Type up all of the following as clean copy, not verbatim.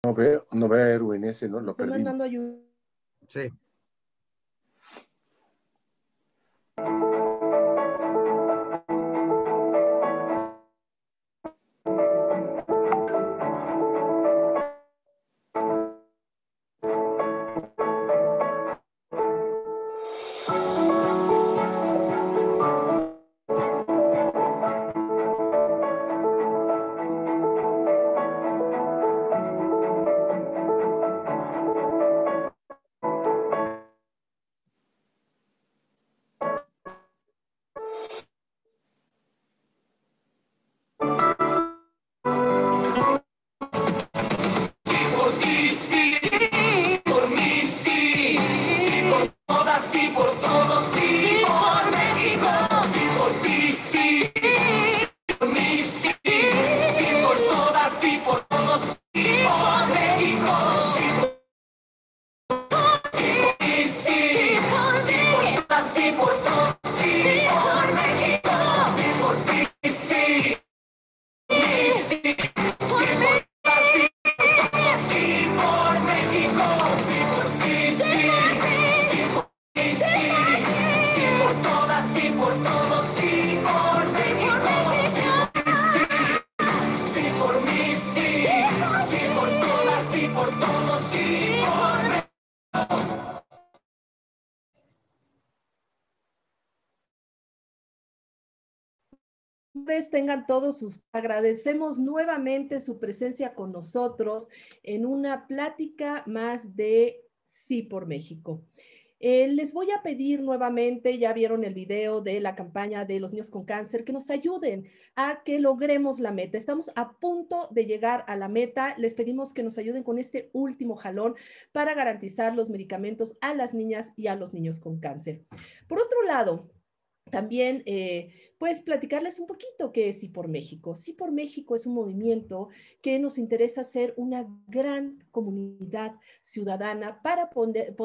No veo a Erwin ese, ¿no? Lo Estoy perdimos. mandando ayuda. Sí. Tengan todos sus, agradecemos nuevamente su presencia con nosotros en una plática más de Sí por México. Les voy a pedir nuevamente, ya vieron el video de la campaña de los niños con cáncer, que nos ayuden a que logremos la meta. Estamos a punto de llegar a la meta. Les pedimos que nos ayuden con este último jalón para garantizar los medicamentos a las niñas y a los niños con cáncer. Por otro lado, también, pues, platicarles un poquito qué es Sí por México. Sí por México es un movimiento que nos interesa ser una gran comunidad ciudadana para poder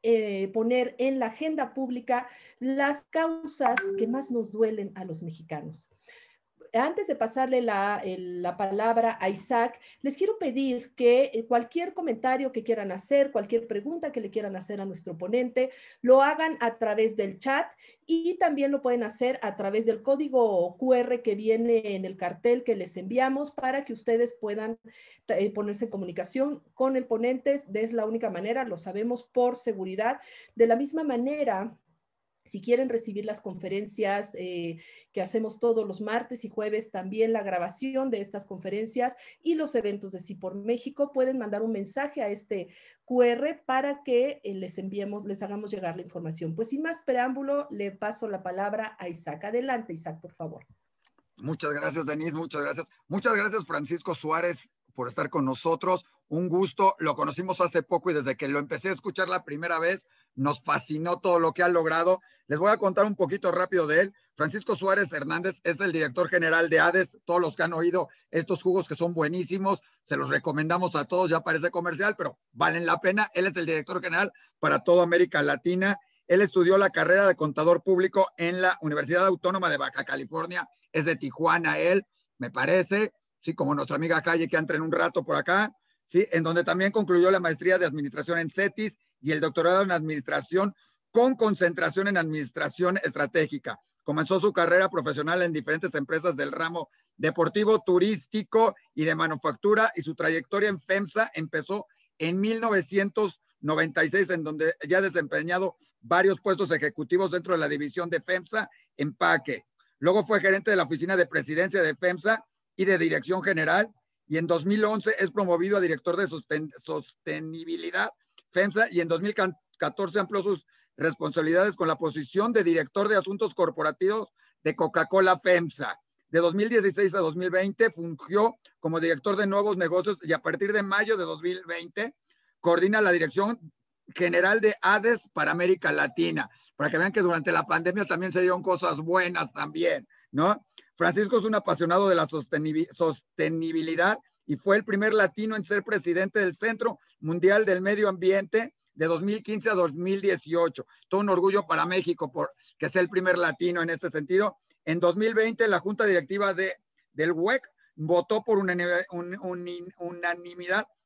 poner en la agenda pública las causas que más nos duelen a los mexicanos. Antes de pasarle la palabra a Isaac, les quiero pedir que cualquier comentario que quieran hacer, cualquier pregunta que le quieran hacer a nuestro ponente, lo hagan a través del chat y también lo pueden hacer a través del código QR que viene en el cartel que les enviamos para que ustedes puedan ponerse en comunicación con el ponente. Es la única manera, lo sabemos por seguridad. De la misma manera, si quieren recibir las conferencias que hacemos todos los martes y jueves, también la grabación de estas conferencias y los eventos de Sí por México, pueden mandar un mensaje a este QR para que les enviemos, les hagamos llegar la información. Pues sin más preámbulo, le paso la palabra a Isaac. Adelante, Isaac, por favor. Muchas gracias, Denise, muchas gracias. Muchas gracias, Francisco Suárez, por estar con nosotros. Un gusto, lo conocimos hace poco y desde que lo empecé a escuchar la primera vez, nos fascinó todo lo que ha logrado. Les voy a contar un poquito rápido de él. Francisco Suárez Hernández es el director general de ADES. Todos los que han oído estos jugos que son buenísimos, se los recomendamos a todos, ya parece comercial, pero valen la pena. Él es el director general para toda América Latina. Él estudió la carrera de contador público en la Universidad Autónoma de Baja California. Es de Tijuana él, me parece, sí, como nuestra amiga Calle que entra en un rato por acá, sí, en donde también concluyó la maestría de administración en CETIS y el doctorado en administración con concentración en administración estratégica. Comenzó su carrera profesional en diferentes empresas del ramo deportivo, turístico y de manufactura, y su trayectoria en FEMSA empezó en 1996, en donde ya ha desempeñado varios puestos ejecutivos dentro de la división de FEMSA Empaque. Luego fue gerente de la oficina de presidencia de FEMSA y de dirección general, y en 2011 es promovido a director de sostenibilidad FEMSA, y en 2014 amplió sus responsabilidades con la posición de director de asuntos corporativos de Coca-Cola FEMSA. De 2016 a 2020 fungió como director de nuevos negocios, y a partir de mayo de 2020 coordina la dirección general de ADES para América Latina, para que vean que durante la pandemia también se dieron cosas buenas también, ¿no? Francisco es un apasionado de la sostenibilidad y fue el primer latino en ser presidente del Centro Mundial del Medio Ambiente de 2015 a 2018. Todo un orgullo para México por que sea el primer latino en este sentido. En 2020, la Junta Directiva del WEC votó por unanimidad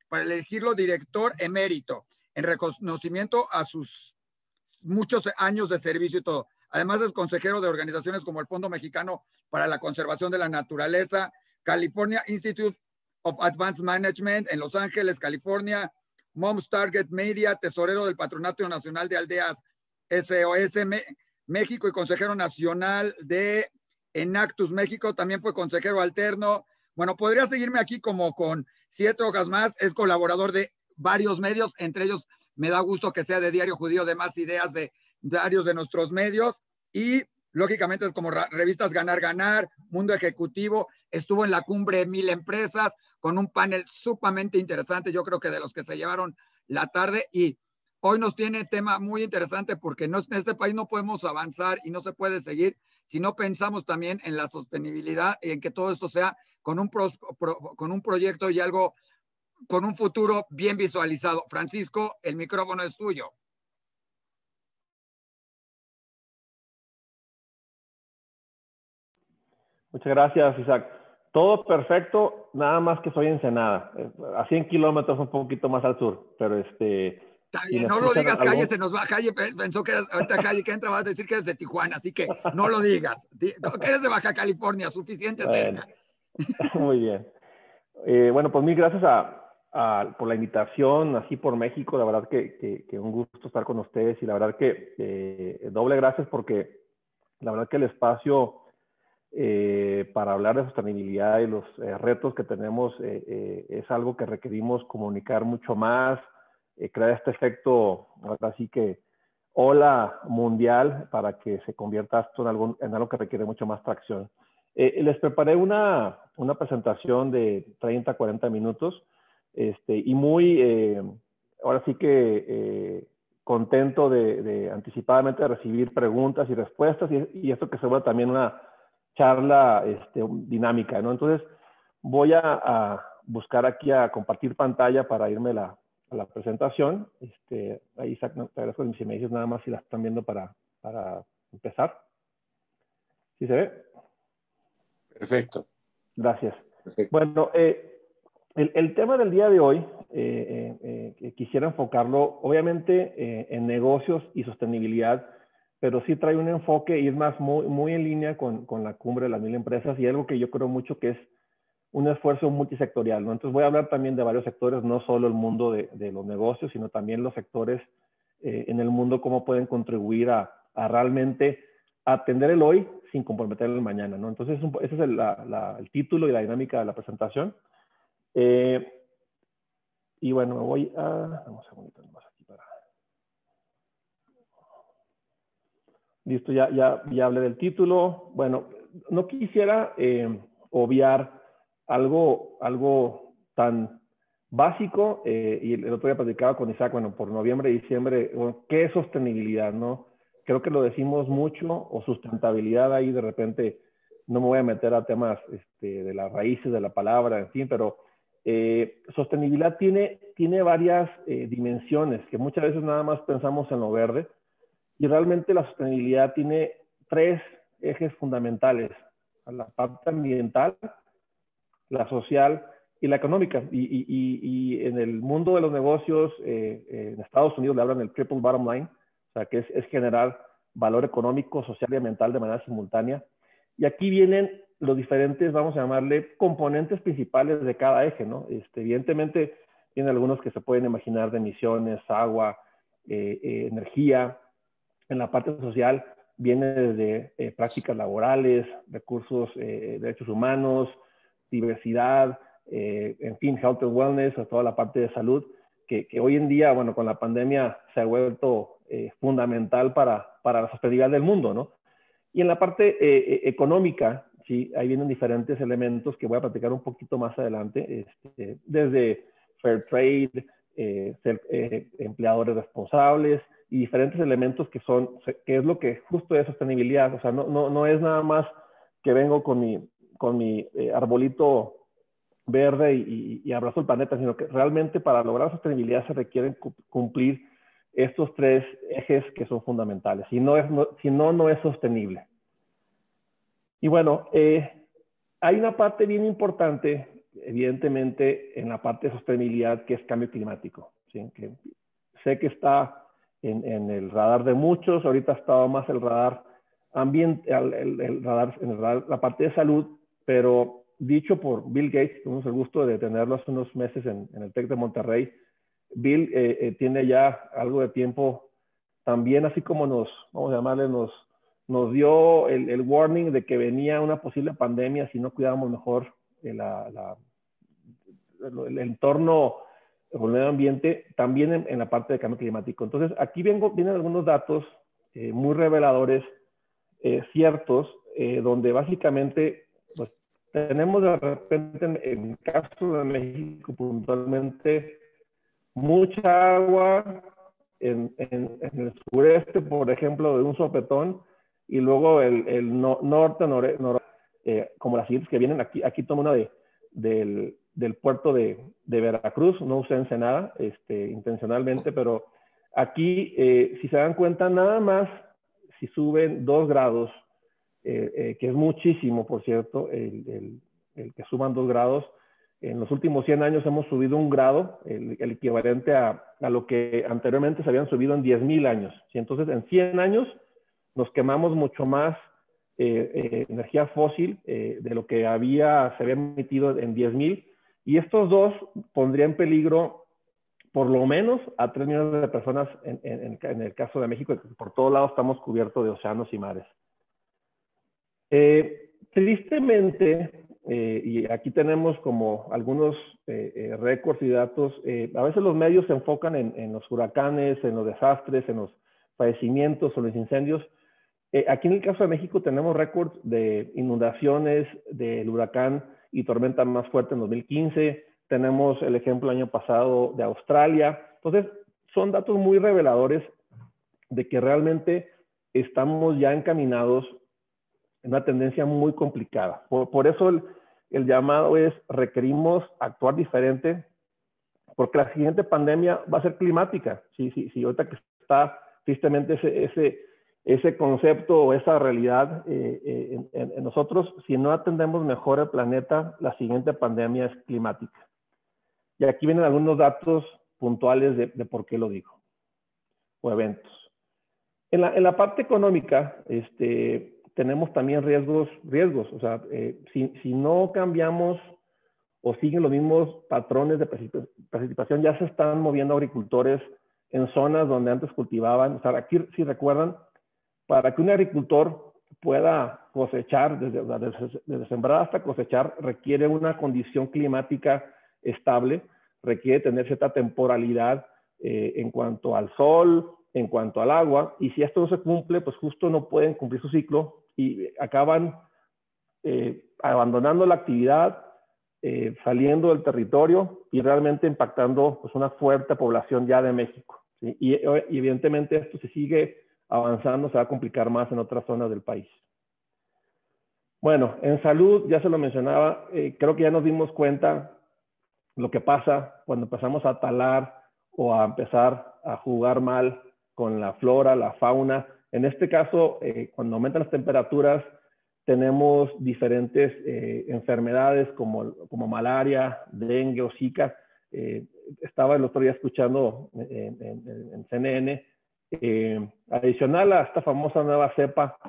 para elegirlo director emérito, en reconocimiento a sus muchos años de servicio y todo. Además es consejero de organizaciones como el Fondo Mexicano para la Conservación de la Naturaleza, California Institute of Advanced Management en Los Ángeles, California, Moms Target Media, tesorero del Patronato Nacional de Aldeas SOS México y consejero nacional de Enactus México. También fue consejero alterno. Bueno, podría seguirme aquí como con 7 hojas más. Es colaborador de varios medios, entre ellos me da gusto que sea de Diario Judío, de Más Ideas, de varios de nuestros medios, y lógicamente es como revistas Ganar, Ganar, Mundo Ejecutivo. Estuvo en la cumbre de 1000 empresas con un panel sumamente interesante, yo creo que de los que se llevaron la tarde, y hoy nos tiene tema muy interesante porque no, en este país no podemos avanzar y no se puede seguir si no pensamos también en la sostenibilidad y en que todo esto sea con un proyecto y algo con un futuro bien visualizado. Francisco, el micrófono es tuyo. Muchas gracias, Isaac. Todo perfecto, nada más que soy Ensenada, a 100 kilómetros un poquito más al sur, pero Está bien, no lo digas, Jaye, se nos va. Jaye pensó que eras, ahorita Jaye que entra va a decir que eres de Tijuana, así que no lo digas. Que eres de Baja California, suficiente bueno, cerca. Muy bien. Bueno, pues mil gracias por la invitación, así por México. La verdad que un gusto estar con ustedes y la verdad que doble gracias porque la verdad que el espacio para hablar de sostenibilidad y los retos que tenemos es algo que requerimos comunicar mucho más, crear este efecto, ahora sí que ola mundial para que se convierta esto en algo que requiere mucho más tracción. Les preparé una presentación de 30, 40 minutos y muy, ahora sí que contento de anticipadamente recibir preguntas y respuestas y esto que se vuelve también una charla dinámica, ¿no? Entonces voy a buscar aquí a compartir pantalla para irme a la presentación. Ahí, Isaac, te agradezco si me dices nada más si la están viendo para empezar. ¿Sí se ve? Perfecto. Gracias. Perfecto. Bueno, el tema del día de hoy, quisiera enfocarlo obviamente en negocios y sostenibilidad, pero sí trae un enfoque y es más muy en línea con la cumbre de las 1000 empresas y algo que yo creo mucho que es un esfuerzo multisectorial, ¿no? Entonces voy a hablar también de varios sectores, no solo el mundo de los negocios, sino también los sectores en el mundo, cómo pueden contribuir a realmente atender el hoy sin comprometer el mañana, ¿no? Entonces ese es el título y la dinámica de la presentación. Y bueno, me voy a... Vamos a segundito más aquí para... Listo, ya hablé del título. Bueno, no quisiera obviar algo tan básico, y el otro día platicaba con Isaac, bueno, por noviembre, diciembre, bueno, ¿qué es sostenibilidad, no? Creo que lo decimos mucho, o sustentabilidad, ahí de repente no me voy a meter a temas de las raíces de la palabra, en fin, pero sostenibilidad tiene varias dimensiones, que muchas veces nada más pensamos en lo verde, y realmente la sostenibilidad tiene 3 ejes fundamentales: la parte ambiental, la social y la económica. Y en el mundo de los negocios, en Estados Unidos le hablan el triple bottom line, o sea, que es generar valor económico, social y ambiental de manera simultánea. Y aquí vienen los diferentes, vamos a llamarle, componentes principales de cada eje, ¿no? Evidentemente, tienen algunos que se pueden imaginar de emisiones, agua, energía. En la parte social viene desde prácticas laborales, recursos, derechos humanos, diversidad, en fin, health and wellness, toda la parte de salud, que hoy en día, bueno, con la pandemia se ha vuelto fundamental para la sostenibilidad del mundo, ¿no? Y en la parte económica, sí, ahí vienen diferentes elementos que voy a platicar un poquito más adelante, desde fair trade, ser empleadores responsables y diferentes elementos que es lo que justo es sostenibilidad. O sea, no es nada más que vengo con mi arbolito verde y abrazo el planeta, sino que realmente para lograr sostenibilidad se requieren cumplir estos 3 ejes que son fundamentales. Si no es sostenible. Y bueno, hay una parte bien importante evidentemente en la parte de sostenibilidad, que es cambio climático, ¿sí? Que sé que está en el radar de muchos, ahorita ha estado más el radar ambiente, el radar, en el radar, la parte de salud, pero dicho por Bill Gates, tuvimos el gusto de tenerlo hace unos meses en el TEC de Monterrey. Bill tiene ya algo de tiempo también, así como vamos a llamarle, nos dio el warning de que venía una posible pandemia si no cuidábamos mejor el entorno, el medio ambiente, también en la parte de cambio climático. Entonces, aquí vienen algunos datos muy reveladores, ciertos, donde básicamente pues, tenemos de repente, en el caso de México puntualmente, mucha agua en el sureste, por ejemplo, de un sopetón, y luego el norte, como las siguientes que vienen, aquí tomo una del puerto de Veracruz, no usé Ensenada intencionalmente, pero aquí, si se dan cuenta, nada más si suben 2 grados, que es muchísimo, por cierto, el que suban 2 grados. En los últimos 100 años hemos subido 1 grado, el equivalente a lo que anteriormente se habían subido en 10,000 años. ¿Sí? Entonces, en 100 años nos quemamos mucho más energía fósil de lo que se había emitido en 10,000. Y estos dos pondrían en peligro por lo menos a 3 millones de personas en el caso de México, que por todos lados estamos cubiertos de océanos y mares. Tristemente, y aquí tenemos como algunos récords y datos, a veces los medios se enfocan en los huracanes, en los desastres, en los padecimientos o los incendios. Aquí en el caso de México tenemos récords de inundaciones del huracán y tormenta más fuerte en 2015. Tenemos el ejemplo el año pasado de Australia. Entonces, son datos muy reveladores de que realmente estamos ya encaminados en una tendencia muy complicada. Por eso el llamado es, requerimos actuar diferente, porque la siguiente pandemia va a ser climática. Sí, ahorita que está tristemente ese concepto o esa realidad en nosotros, si no atendemos mejor el planeta, la siguiente pandemia es climática. Y aquí vienen algunos datos puntuales de por qué lo digo, o eventos. En la parte económica, tenemos también riesgos. O sea, si no cambiamos o siguen los mismos patrones de precipitación, ya se están moviendo agricultores en zonas donde antes cultivaban. O sea, aquí, si recuerdan, para que un agricultor pueda cosechar, desde sembrar hasta cosechar, requiere una condición climática estable, requiere tener cierta temporalidad en cuanto al sol, en cuanto al agua, y si esto no se cumple, pues justo no pueden cumplir su ciclo y acaban abandonando la actividad, saliendo del territorio y realmente impactando pues, una fuerte población ya de México. ¿Sí? Y evidentemente esto se sigue avanzando, se va a complicar más en otras zonas del país. Bueno, en salud, ya se lo mencionaba, creo que ya nos dimos cuenta lo que pasa cuando empezamos a talar o a empezar a jugar mal con la flora, la fauna. En este caso, cuando aumentan las temperaturas, tenemos diferentes enfermedades como malaria, dengue o zika. Estaba el otro día escuchando en CNN, adicional a esta famosa nueva cepa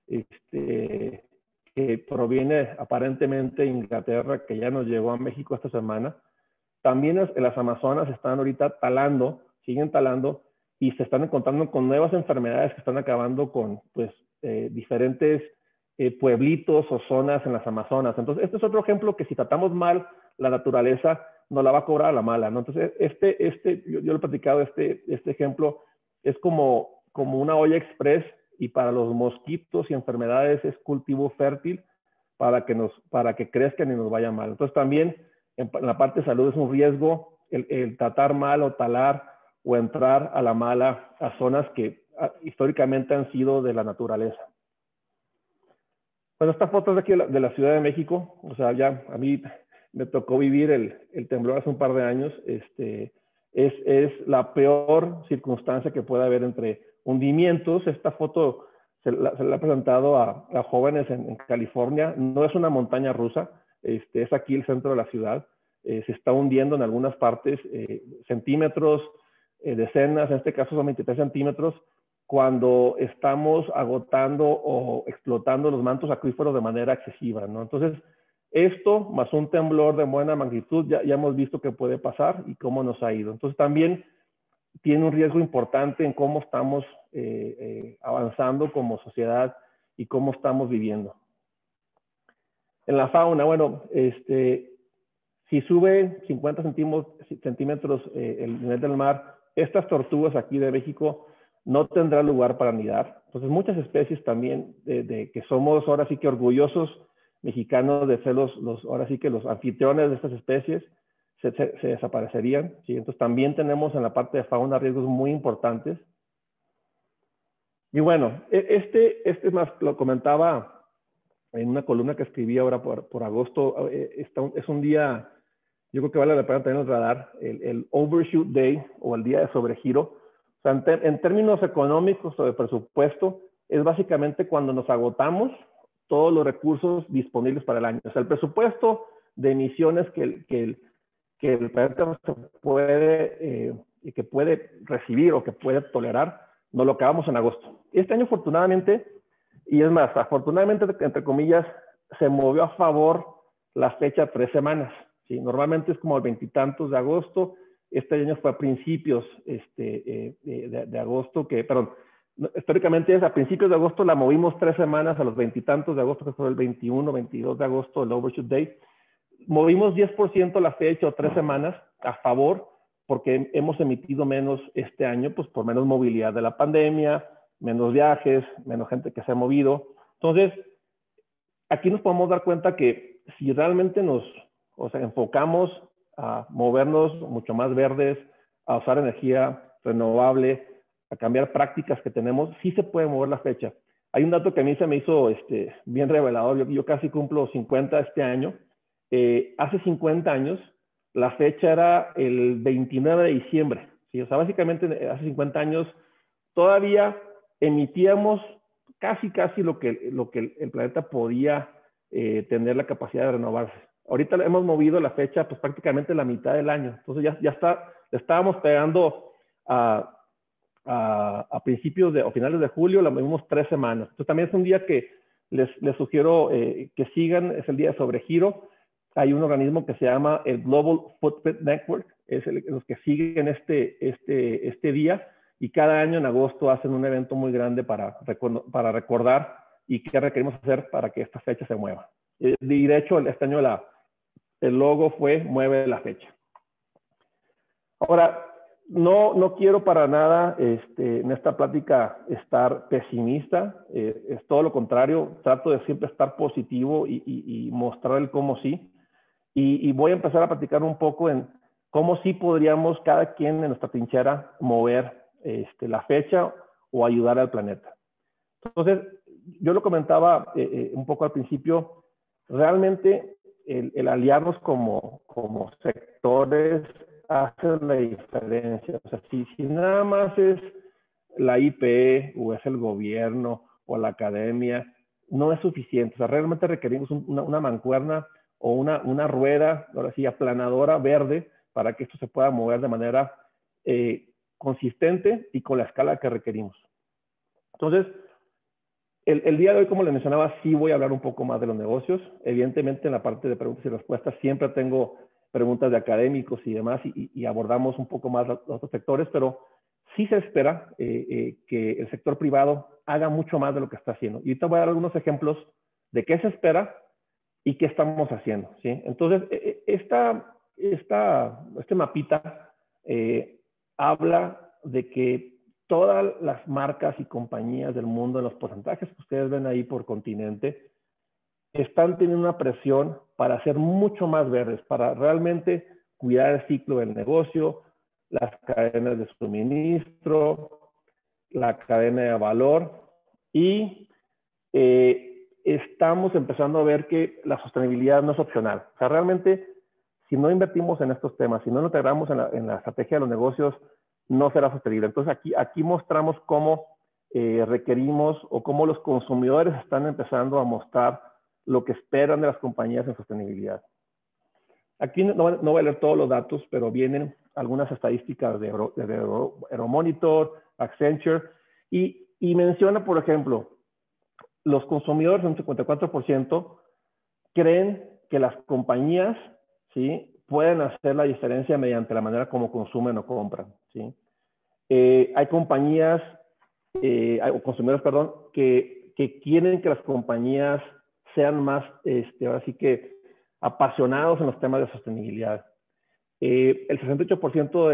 que proviene aparentemente de Inglaterra, que ya nos llegó a México esta semana. También en las Amazonas están ahorita talando, siguen talando, y se están encontrando con nuevas enfermedades que están acabando con pues, diferentes pueblitos o zonas en las Amazonas. Entonces, este es otro ejemplo que si tratamos mal la naturaleza, nos la va a cobrar a la mala, ¿no? Entonces, yo lo he platicado, este ejemplo es como una olla express, y para los mosquitos y enfermedades es cultivo fértil para que crezcan y nos vaya mal. Entonces, también en la parte de salud es un riesgo el tratar mal o talar o entrar a la mala a zonas que históricamente han sido de la naturaleza. Bueno, esta foto es de aquí de la Ciudad de México. O sea, ya a mí me tocó vivir el temblor hace un par de años. Es la peor circunstancia que puede haber entre hundimientos. Esta foto se la ha presentado a jóvenes en California. No es una montaña rusa, es aquí el centro de la ciudad. Se está hundiendo en algunas partes, centímetros, decenas, en este caso son 23 centímetros, cuando estamos agotando o explotando los mantos acuíferos de manera excesiva, ¿no? Entonces, esto más un temblor de buena magnitud, ya hemos visto que puede pasar y cómo nos ha ido. Entonces, también tiene un riesgo importante en cómo estamos avanzando como sociedad y cómo estamos viviendo. En la fauna, bueno, si sube 50 centímetros el nivel del mar, estas tortugas aquí de México no tendrán lugar para anidar. Entonces, muchas especies también que somos ahora sí que orgullosos mexicanos de ser ahora sí que los anfitriones de estas especies, se desaparecerían, ¿sí? Entonces, también tenemos en la parte de fauna riesgos muy importantes. Y bueno, este más lo comentaba en una columna que escribí ahora por agosto. Es un día, yo creo que vale la pena tener el radar, el Overshoot Day o el día de sobregiro. O sea, en términos económicos o de presupuesto, es básicamente cuando nos agotamos todos los recursos disponibles para el año. O sea, el presupuesto de emisiones que el planeta que puede recibir o que puede tolerar, nos lo acabamos en agosto. Este año, afortunadamente, y es más, afortunadamente, entre comillas, se movió a favor la fecha 3 semanas. ¿Sí? Normalmente es como el 20 y tantos de agosto. Este año fue a principios de agosto, perdón, históricamente es a principios de agosto, la movimos 3 semanas a los 20 y tantos de agosto, que fue el 21, 22 de agosto, el Overshoot Day. Movimos 10% la fecha o 3 semanas a favor, porque hemos emitido menos este año, pues por menos movilidad de la pandemia, menos viajes, menos gente que se ha movido. Entonces, aquí nos podemos dar cuenta que si realmente nos enfocamos a movernos mucho más verdes, a usar energía renovable, a cambiar prácticas que tenemos, sí se puede mover la fecha. Hay un dato que a mí se me hizo bien revelador. Yo casi cumplo 50 este año. Hace 50 años, la fecha era el 29 de diciembre. ¿Sí? O sea, básicamente hace 50 años todavía emitíamos casi lo que el planeta podía tener la capacidad de renovarse. Ahorita hemos movido la fecha pues prácticamente la mitad del año. Entonces le estábamos pegando a principios o finales de julio, la movimos 3 semanas. Entonces también es un día que les sugiero que sigan, es el día de sobregiro. Hay un organismo que se llama el Global Footprint Network, los que siguen este día, y cada año en agosto hacen un evento muy grande para recordar y qué requerimos hacer para que esta fecha se mueva. Y de hecho, este año el logo fue Mueve la Fecha. Ahora, no quiero para nada en esta plática estar pesimista, es todo lo contrario, trato de siempre estar positivo y mostrar el cómo sí. Y voy a empezar a platicar un poco en cómo sí podríamos cada quien en nuestra trinchera mover la fecha o ayudar al planeta. Entonces, yo lo comentaba un poco al principio, realmente el aliarnos como sectores hace la diferencia. O sea, si nada más es la IPE o es el gobierno o la academia, no es suficiente. O sea, realmente requerimos una mancuerna o una rueda, ahora sí, aplanadora verde para que esto se pueda mover de manera consistente y con la escala que requerimos. Entonces, el día de hoy, como les mencionaba, sí voy a hablar un poco más de los negocios. Evidentemente, en la parte de preguntas y respuestas siempre tengo preguntas de académicos y demás y abordamos un poco más los otros sectores, pero sí se espera que el sector privado haga mucho más de lo que está haciendo. Y ahorita voy a dar algunos ejemplos de qué se espera y qué estamos haciendo, ¿sí? Entonces, este mapita habla de que todas las marcas y compañías del mundo, en los porcentajes que ustedes ven ahí por continente, están teniendo una presión para ser mucho más verdes, para realmente cuidar el ciclo del negocio, las cadenas de suministro, la cadena de valor y estamos empezando a ver que la sostenibilidad no es opcional. O sea, realmente, si no invertimos en estos temas, si no nos integramos en la estrategia de los negocios, no será sostenible. Entonces, aquí mostramos cómo requerimos o cómo los consumidores están empezando a mostrar lo que esperan de las compañías en sostenibilidad. Aquí no voy a leer todos los datos, pero vienen algunas estadísticas de Euromonitor, Accenture, y menciona, por ejemplo, los consumidores, un 54%, creen que las compañías, ¿sí?, pueden hacer la diferencia mediante la manera como consumen o compran, ¿sí? Hay compañías, o consumidores, perdón, que quieren que las compañías sean más, ahora sí que, apasionados en los temas de sostenibilidad. El 68%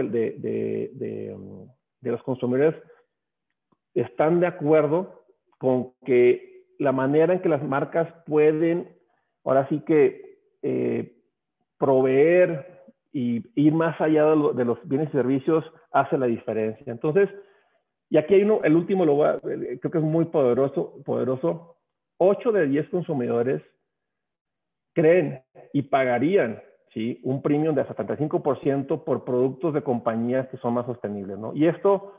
de los consumidores están de acuerdo con que la manera en que las marcas pueden, ahora sí que, proveer y ir más allá de los bienes y servicios hace la diferencia. Entonces, y aquí hay el último, creo que es muy poderoso. 8 de 10 consumidores creen y pagarían, ¿sí?, un premium de hasta 75% por productos de compañías que son más sostenibles, ¿no? Y esto,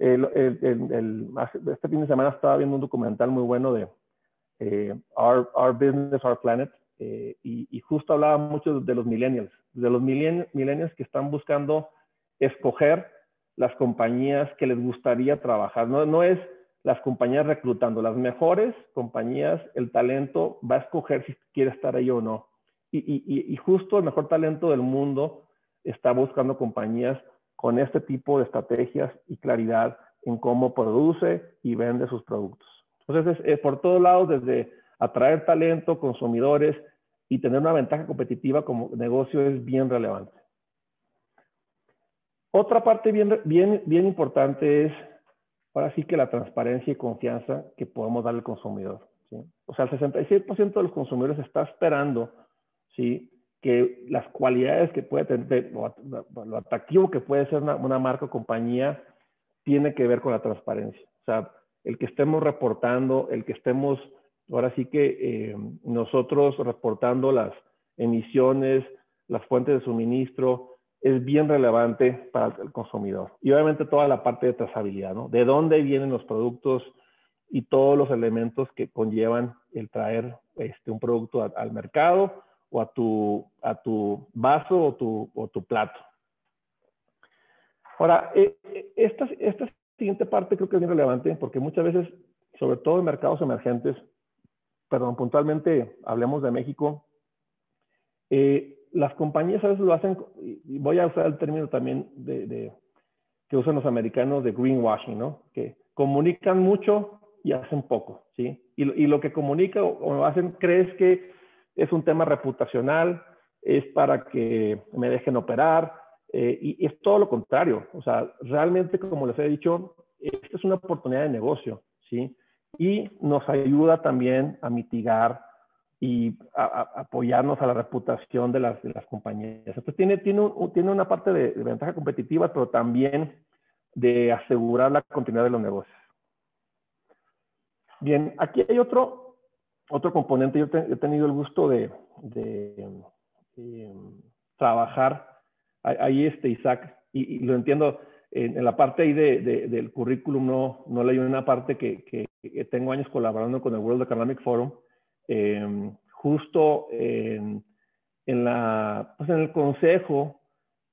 este fin de semana estaba viendo un documental muy bueno de Our Business, Our Planet, y justo hablaba mucho de los millennials, que están buscando escoger las compañías que les gustaría trabajar. No es las compañías reclutando, las mejores compañías, el talento va a escoger si quiere estar ahí o no. Y justo el mejor talento del mundo está buscando compañías con este tipo de estrategias y claridad en cómo produce y vende sus productos. Entonces, por todos lados, desde atraer talento, consumidores y tener una ventaja competitiva como negocio es bien relevante. Otra parte bien importante es, ahora sí, que la transparencia y confianza que podemos darle al consumidor, ¿sí? O sea, el 66% de los consumidores está esperando, ¿sí?, que las cualidades que puede tener, lo atractivo que puede ser una marca o compañía, tiene que ver con la transparencia. O sea, el que estemos reportando, el que estemos, ahora sí que nosotros reportando las emisiones, las fuentes de suministro, es bien relevante para el consumidor. Y obviamente toda la parte de trazabilidad, ¿no? De dónde vienen los productos y todos los elementos que conllevan el traer un producto al mercado o a tu vaso o tu plato. Ahora, esta siguiente parte creo que es bien relevante porque muchas veces, sobre todo en mercados emergentes, puntualmente hablemos de México, las compañías a veces lo hacen, y voy a usar el término también que usan los americanos de greenwashing, ¿no? Que comunican mucho y hacen poco, ¿sí? Y lo que comunican o hacen, crees que es un tema reputacional, es para que me dejen operar, y es todo lo contrario. O sea, realmente, como les he dicho, esta es una oportunidad de negocio, ¿sí? Y nos ayuda también a mitigar y a apoyarnos a la reputación de las compañías. Entonces tiene una parte de ventaja competitiva, pero también de asegurar la continuidad de los negocios. Bien, aquí hay otro componente. Yo he tenido el gusto de trabajar ahí, Isaac, y lo entiendo, en la parte ahí del currículum no leí una parte que tengo años colaborando con el World Economic Forum, justo en el consejo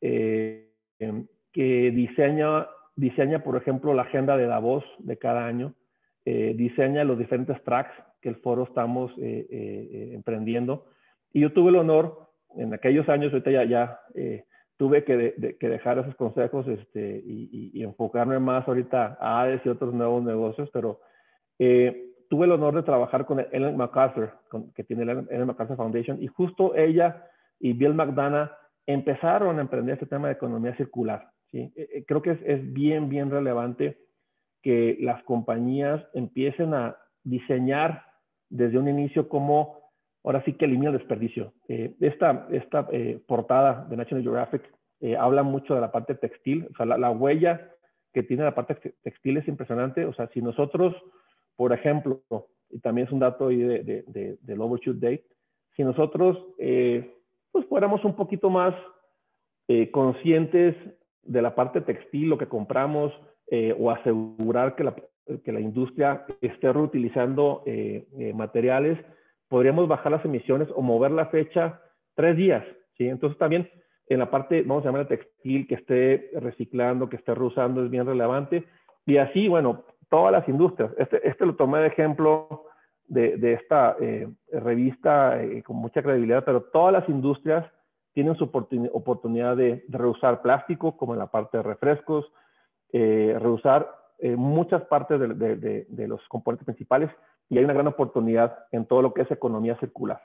que diseña, por ejemplo, la agenda de Davos de cada año, diseña los diferentes tracks que el foro estamos emprendiendo. Y yo tuve el honor, en aquellos años, ahorita ya tuve que dejar esos consejos y enfocarme más ahorita a ADES y otros nuevos negocios, pero tuve el honor de trabajar con Ellen MacArthur, que tiene la Ellen MacArthur Foundation, y justo ella y Bill McDonough empezaron a emprender este tema de economía circular, ¿sí? Creo que es bien relevante que las compañías empiecen a diseñar desde un inicio cómo, ahora sí que elimina el desperdicio. Esta portada de National Geographic habla mucho de la parte textil. O sea, la huella que tiene la parte textil es impresionante. O sea, si nosotros, por ejemplo, y también es un dato ahí del Overshoot Day, si nosotros pues fuéramos un poquito más conscientes de la parte textil, lo que compramos, o asegurar que la industria esté reutilizando materiales, podríamos bajar las emisiones o mover la fecha 3 días, ¿sí? Entonces también en la parte, vamos a llamar de textil, que esté reciclando, que esté reusando, es bien relevante. Y así, bueno, todas las industrias. Este lo tomé de ejemplo de esta revista con mucha credibilidad, pero todas las industrias tienen su oportunidad de reusar plástico, como en la parte de refrescos, reusar muchas partes de los componentes principales, y hay una gran oportunidad en todo lo que es economía circular.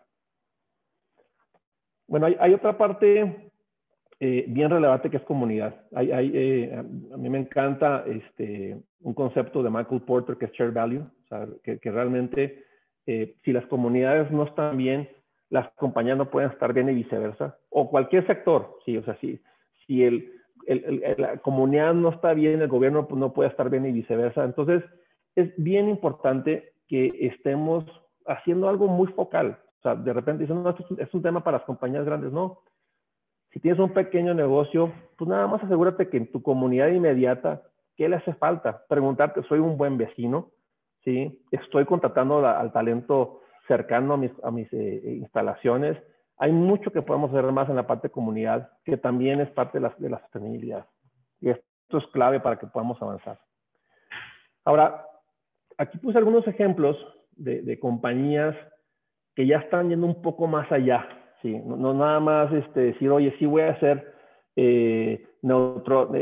Bueno, hay otra parte bien relevante que es comunidad. A mí me encanta un concepto de Michael Porter que es Shared Value, o sea, que realmente si las comunidades no están bien, las compañías no pueden estar bien y viceversa, o cualquier sector, sí, o sea, si la comunidad no está bien, el gobierno no puede estar bien y viceversa. Entonces, es bien importante que estemos haciendo algo muy focal. O sea, de repente dicen, no, esto es un tema para las compañías grandes. No. Si tienes un pequeño negocio, pues nada más asegúrate que en tu comunidad inmediata, ¿qué le hace falta? Preguntarte, ¿soy un buen vecino? ¿Sí? ¿Estoy contratando al talento cercano a mis instalaciones? Hay mucho que podemos hacer más en la parte de comunidad, que también es parte de la sostenibilidad. Y esto es clave para que podamos avanzar. Ahora, aquí puse algunos ejemplos de compañías que ya están yendo un poco más allá. ¿Sí? No nada más decir, oye, sí voy a ser neutral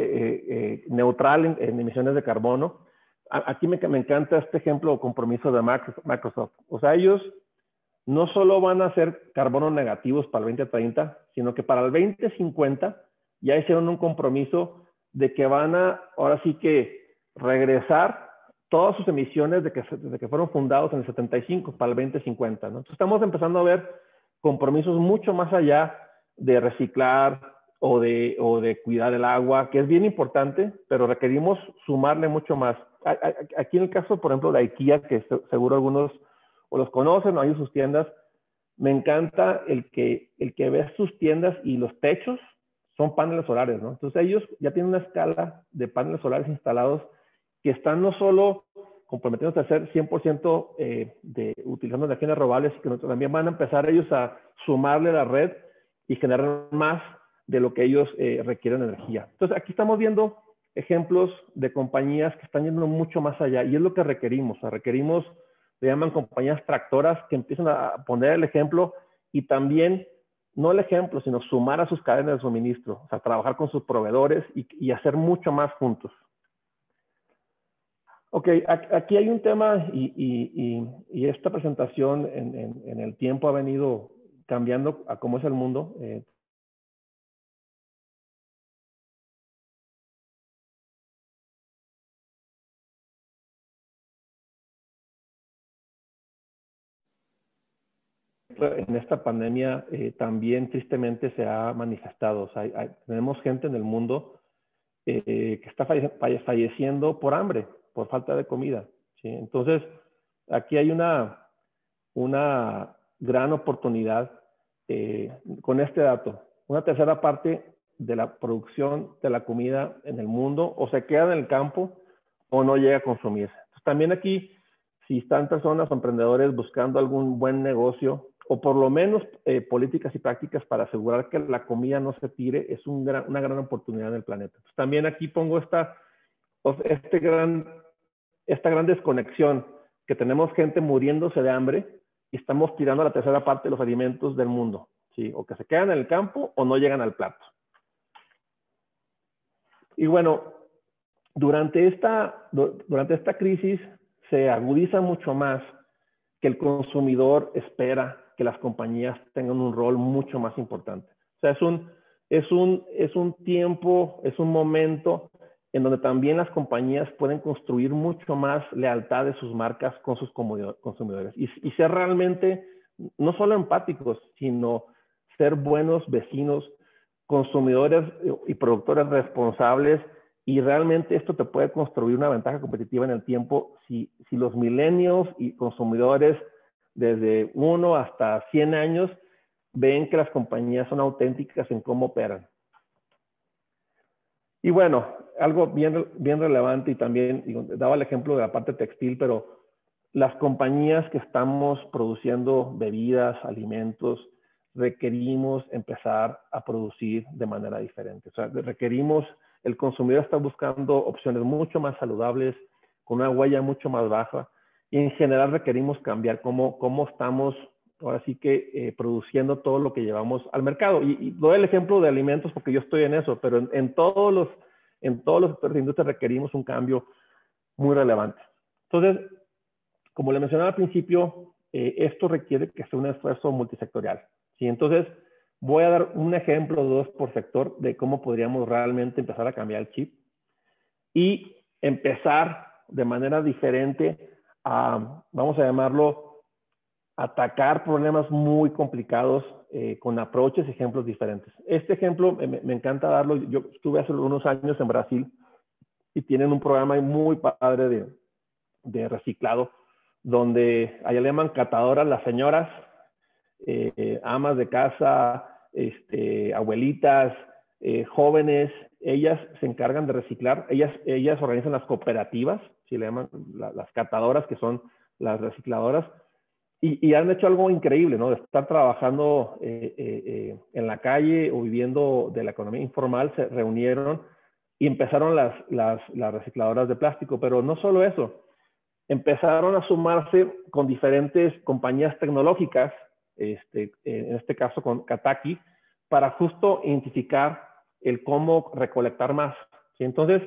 en emisiones de carbono. Aquí me encanta este ejemplo o compromiso de Microsoft. O sea, ellos no solo van a ser carbono negativos para el 2030, sino que para el 2050 ya hicieron un compromiso de que van a, ahora sí que, regresar todas sus emisiones desde que fueron fundados en el 75 para el 2050, ¿no? Entonces estamos empezando a ver compromisos mucho más allá de reciclar o de cuidar el agua, que es bien importante, pero requerimos sumarle mucho más. Aquí en el caso, por ejemplo, de IKEA, que seguro algunos o los conocen o hay en sus tiendas, me encanta el que ve sus tiendas y los techos son paneles solares, ¿no? Entonces ellos ya tienen una escala de paneles solares instalados que están no solo comprometiéndose a ser 100% utilizando energías renovables, sino que también van a empezar ellos a sumarle la red y generar más de lo que ellos requieren energía. Entonces aquí estamos viendo ejemplos de compañías que están yendo mucho más allá y es lo que requerimos. O sea, requerimos, le llaman compañías tractoras que empiezan a poner el ejemplo y también, no el ejemplo, sino sumar a sus cadenas de suministro, o sea, trabajar con sus proveedores y hacer mucho más juntos. Ok, aquí hay un tema y esta presentación en el tiempo ha venido cambiando a cómo es el mundo. En esta pandemia también tristemente se ha manifestado. O sea, tenemos gente en el mundo que está falleciendo por hambre, por falta de comida, ¿sí? Entonces, aquí hay una gran oportunidad con este dato. Una tercera parte de la producción de la comida en el mundo o se queda en el campo o no llega a consumirse. Entonces, también aquí, si están personas o emprendedores buscando algún buen negocio o por lo menos políticas y prácticas para asegurar que la comida no se tire, es una gran oportunidad en el planeta. Entonces, también aquí pongo esta gran desconexión, que tenemos gente muriéndose de hambre y estamos tirando la tercera parte de los alimentos del mundo, ¿sí? O que se quedan en el campo o no llegan al plato. Y bueno, durante esta crisis se agudiza mucho más que el consumidor espera que las compañías tengan un rol mucho más importante. O sea, es un tiempo, es un momento en donde también las compañías pueden construir mucho más lealtad de sus marcas con sus consumidores y ser realmente no solo empáticos, sino ser buenos vecinos, consumidores y productores responsables, y realmente esto te puede construir una ventaja competitiva en el tiempo si los millennials y consumidores desde 1 hasta 100 años ven que las compañías son auténticas en cómo operan. Y bueno, algo bien relevante y también, daba el ejemplo de la parte textil, pero las compañías que estamos produciendo bebidas, alimentos, requerimos empezar a producir de manera diferente. O sea, requerimos, el consumidor está buscando opciones mucho más saludables, con una huella mucho más baja, y en general requerimos cambiar cómo estamos, ahora sí que produciendo todo lo que llevamos al mercado. Y doy el ejemplo de alimentos porque yo estoy en eso, pero en todos los sectores de industria requerimos un cambio muy relevante. Entonces, como le mencionaba al principio, esto requiere que sea un esfuerzo multisectorial, ¿sí? Entonces, voy a dar un ejemplo o dos por sector de cómo podríamos realmente empezar a cambiar el chip y empezar de manera diferente a, vamos a llamarlo, atacar problemas muy complicados con approaches y ejemplos diferentes. Este ejemplo me encanta darlo. Yo estuve hace unos años en Brasil y tienen un programa muy padre de reciclado, donde allá le llaman catadoras las señoras, amas de casa, abuelitas, jóvenes. Ellas se encargan de reciclar, ellas organizan las cooperativas, si le llaman las catadoras, que son las recicladoras, y han hecho algo increíble, ¿no? De estar trabajando en la calle o viviendo de la economía informal, se reunieron y empezaron las recicladoras de plástico. Pero no solo eso, empezaron a sumarse con diferentes compañías tecnológicas, en este caso con Kataki, para justo identificar el cómo recolectar más, ¿sí? Entonces,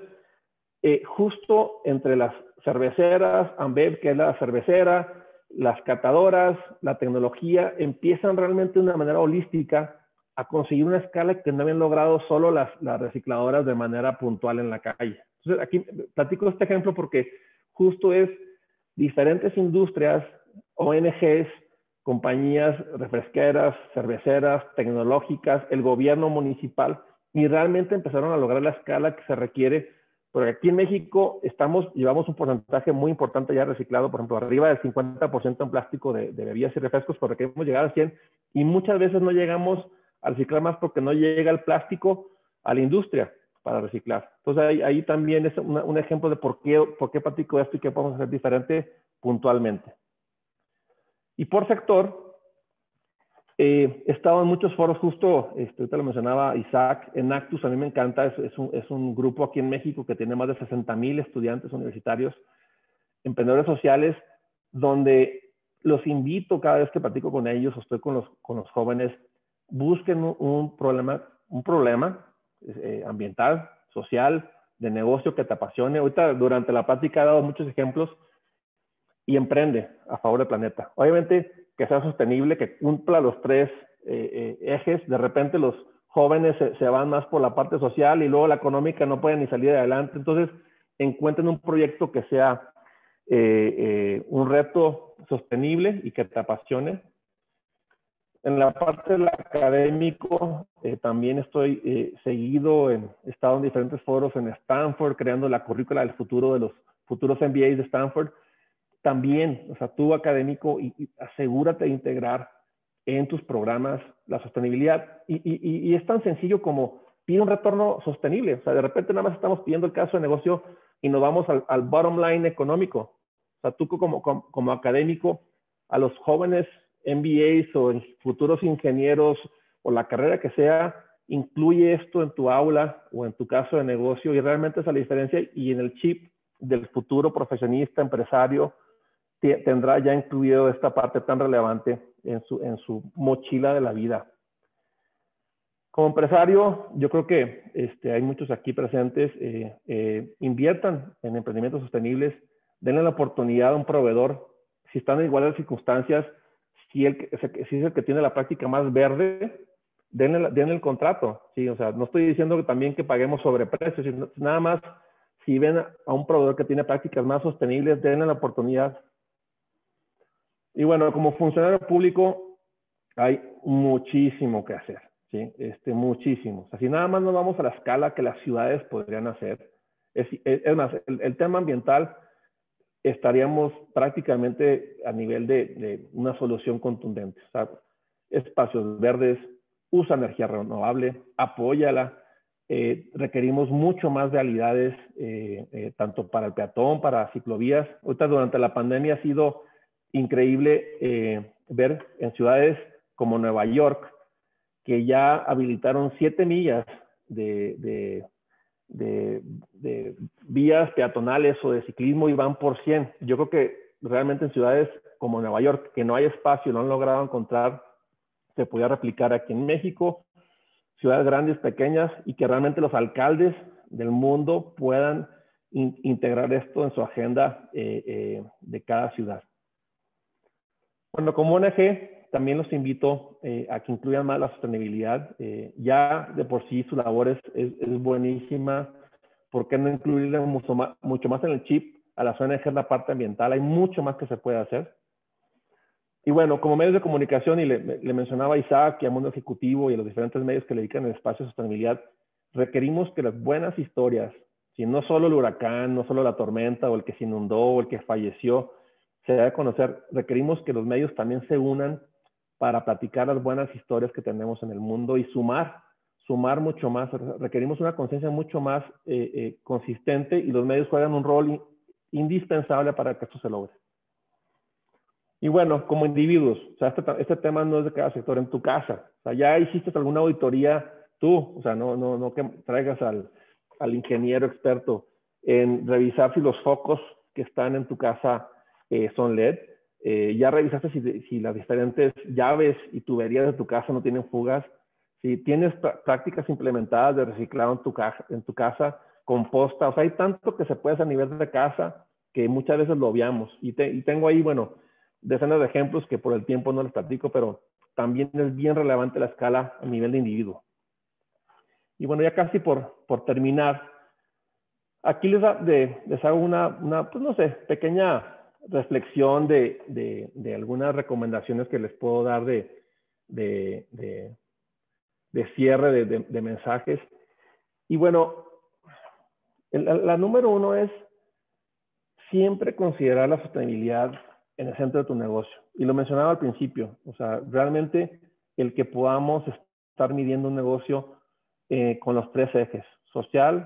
justo entre las cerveceras, Ambev, que es la cervecera, las catadoras, la tecnología, empiezan realmente de una manera holística a conseguir una escala que no habían logrado solo las recicladoras de manera puntual en la calle. Entonces, aquí platico este ejemplo porque justo es diferentes industrias, ONGs, compañías refresqueras, cerveceras, tecnológicas, el gobierno municipal, y realmente empezaron a lograr la escala que se requiere, porque aquí en México llevamos un porcentaje muy importante ya reciclado, por ejemplo, arriba del 50% en plástico de bebidas y refrescos, pero queremos llegar al 100%, y muchas veces no llegamos a reciclar más porque no llega el plástico a la industria para reciclar. Entonces ahí también es un ejemplo de por qué platico esto y qué podemos hacer diferente puntualmente. Y por sector, he estado en muchos foros, justo, ahorita lo mencionaba Isaac, en Actus. A mí me encanta, es un grupo aquí en México que tiene más de 60,000 estudiantes universitarios, emprendedores sociales, donde los invito cada vez que platico con ellos o estoy con los jóvenes, busquen un problema ambiental, social, de negocio que te apasione. Ahorita durante la plática he dado muchos ejemplos, y emprende a favor del planeta. Obviamente que sea sostenible, que cumpla los tres ejes. De repente los jóvenes se van más por la parte social y luego la económica no pueden ni salir adelante. Entonces encuentren un proyecto que sea un reto sostenible y que te apasione. En la parte del académico, también estoy seguido, he estado en diferentes foros en Stanford, creando la currícula del futuro de los futuros MBAs de Stanford. También, o sea, tú académico, y asegúrate de integrar en tus programas la sostenibilidad. Y es tan sencillo como pide un retorno sostenible. O sea, de repente nada más estamos pidiendo el caso de negocio y nos vamos al bottom line económico. O sea, tú como académico, a los jóvenes MBAs o futuros ingenieros o la carrera que sea, incluye esto en tu aula o en tu caso de negocio, y realmente esa es la diferencia. Y en el chip del futuro profesionista, empresario, tendrá ya incluido esta parte tan relevante en su mochila de la vida. Como empresario, yo creo que hay muchos aquí presentes, inviertan en emprendimientos sostenibles, denle la oportunidad a un proveedor, si están en igualdad de circunstancias, si es el que tiene la práctica más verde, denle el contrato, ¿sí? O sea, no estoy diciendo que también que paguemos sobreprecios, sino nada más, si ven a un proveedor que tiene prácticas más sostenibles, denle la oportunidad. Y bueno, como funcionario público hay muchísimo que hacer, ¿sí? Muchísimo. O sea, si nada más nos vamos a la escala que las ciudades podrían hacer, es más, el tema ambiental estaríamos prácticamente a nivel de una solución contundente. O sea, espacios verdes, usa energía renovable, apóyala, requerimos mucho más vialidades, tanto para el peatón, para ciclovías. Ahorita durante la pandemia ha sido increíble ver en ciudades como Nueva York, que ya habilitaron 7 millas de vías peatonales o de ciclismo y van por 100. Yo creo que realmente en ciudades como Nueva York, que no hay espacio, no han logrado encontrar, se podía replicar aquí en México, ciudades grandes, pequeñas, y que realmente los alcaldes del mundo puedan integrar esto en su agenda de cada ciudad. Bueno, como ONG, también los invito a que incluyan más la sostenibilidad. Ya de por sí su labor es buenísima. ¿Por qué no incluirle mucho más en el chip a las ONG la parte ambiental? Hay mucho más que se puede hacer. Y bueno, como medios de comunicación, y le mencionaba a Isaac y al mundo ejecutivo y a los diferentes medios que le dedican el espacio de sostenibilidad, requerimos que las buenas historias, si no solo el huracán, no solo la tormenta o el que se inundó o el que falleció, se debe conocer, requerimos que los medios también se unan para platicar las buenas historias que tenemos en el mundo y sumar mucho más. Requerimos una conciencia mucho más consistente, y los medios juegan un rol indispensable para que esto se logre. Y bueno, como individuos, o sea, este tema no es de cada sector. En tu casa, o sea, ya hiciste alguna auditoría tú, o sea, no que traigas al ingeniero experto en revisar si los focos que están en tu casa son LED. Ya revisaste si las diferentes llaves y tuberías de tu casa no tienen fugas. Si tienes prácticas implementadas de reciclado en tu casa, composta. O sea, hay tanto que se puede hacer a nivel de casa que muchas veces lo obviamos. Y tengo ahí, bueno, decenas de ejemplos que por el tiempo no les platico, pero también es bien relevante la escala a nivel de individuo. Y bueno, ya casi por terminar, aquí les hago una pues no sé, pequeña reflexión de algunas recomendaciones que les puedo dar de cierre de mensajes. Y bueno, la número 1 es siempre considerar la sostenibilidad en el centro de tu negocio. Y lo mencionaba al principio, o sea, realmente el que podamos estar midiendo un negocio con los 3 ejes: social,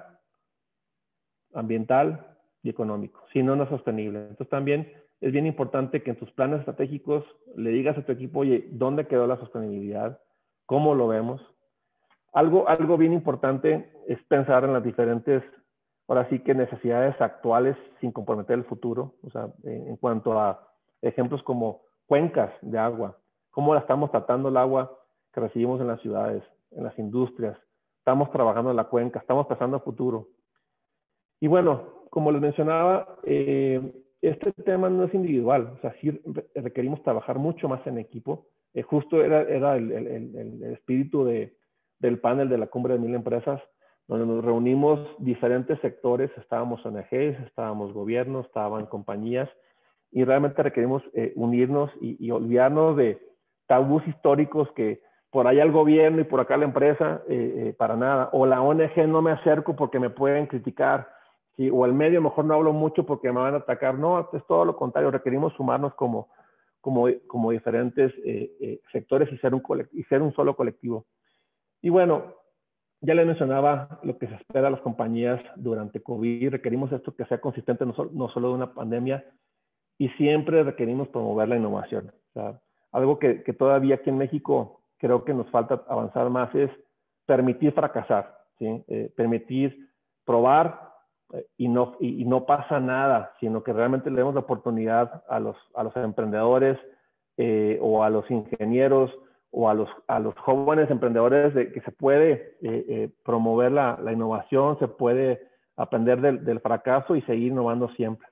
ambiental y económico. Si no, no es sostenible. Entonces también es bien importante que en tus planes estratégicos le digas a tu equipo, oye, ¿dónde quedó la sostenibilidad? ¿Cómo lo vemos? Algo bien importante es pensar en las diferentes, ahora sí que necesidades actuales sin comprometer el futuro. O sea, en cuanto a ejemplos como cuencas de agua, cómo la estamos tratando el agua que recibimos en las ciudades, en las industrias. Estamos trabajando en la cuenca, estamos pensando en futuro. Y bueno, como les mencionaba, este tema no es individual. O sea, sí requerimos trabajar mucho más en equipo. Justo era el espíritu del panel de la Cumbre de 1000 Empresas, donde nos reunimos diferentes sectores. Estábamos ONGs, estábamos gobiernos, estaban compañías, y realmente requerimos unirnos y olvidarnos de tabús históricos que por allá el gobierno y por acá la empresa, para nada. O la ONG no me acerco porque me pueden criticar, ¿sí? O el medio mejor no hablo mucho porque me van a atacar. No, es todo lo contrario. Requerimos sumarnos como diferentes sectores y ser un solo colectivo. Y bueno, ya les mencionaba lo que se espera de las compañías durante COVID. Requerimos esto que sea consistente, no solo de una pandemia, y siempre requerimos promover la innovación. O sea, algo que todavía aquí en México creo que nos falta avanzar más es permitir fracasar, ¿sí? Permitir probar y no pasa nada, sino que realmente le demos la oportunidad a los emprendedores o a los ingenieros o a los jóvenes emprendedores de que se puede promover la innovación, se puede aprender del fracaso y seguir innovando siempre.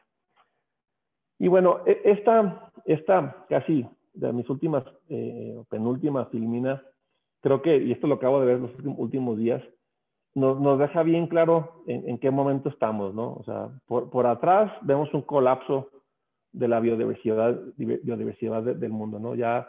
Y bueno, esta casi de mis últimas, penúltima filmina, creo que, y esto lo acabo de ver los últimos días, nos deja bien claro en qué momento estamos, ¿no? O sea, por atrás vemos un colapso de la biodiversidad del mundo, ¿no? Ya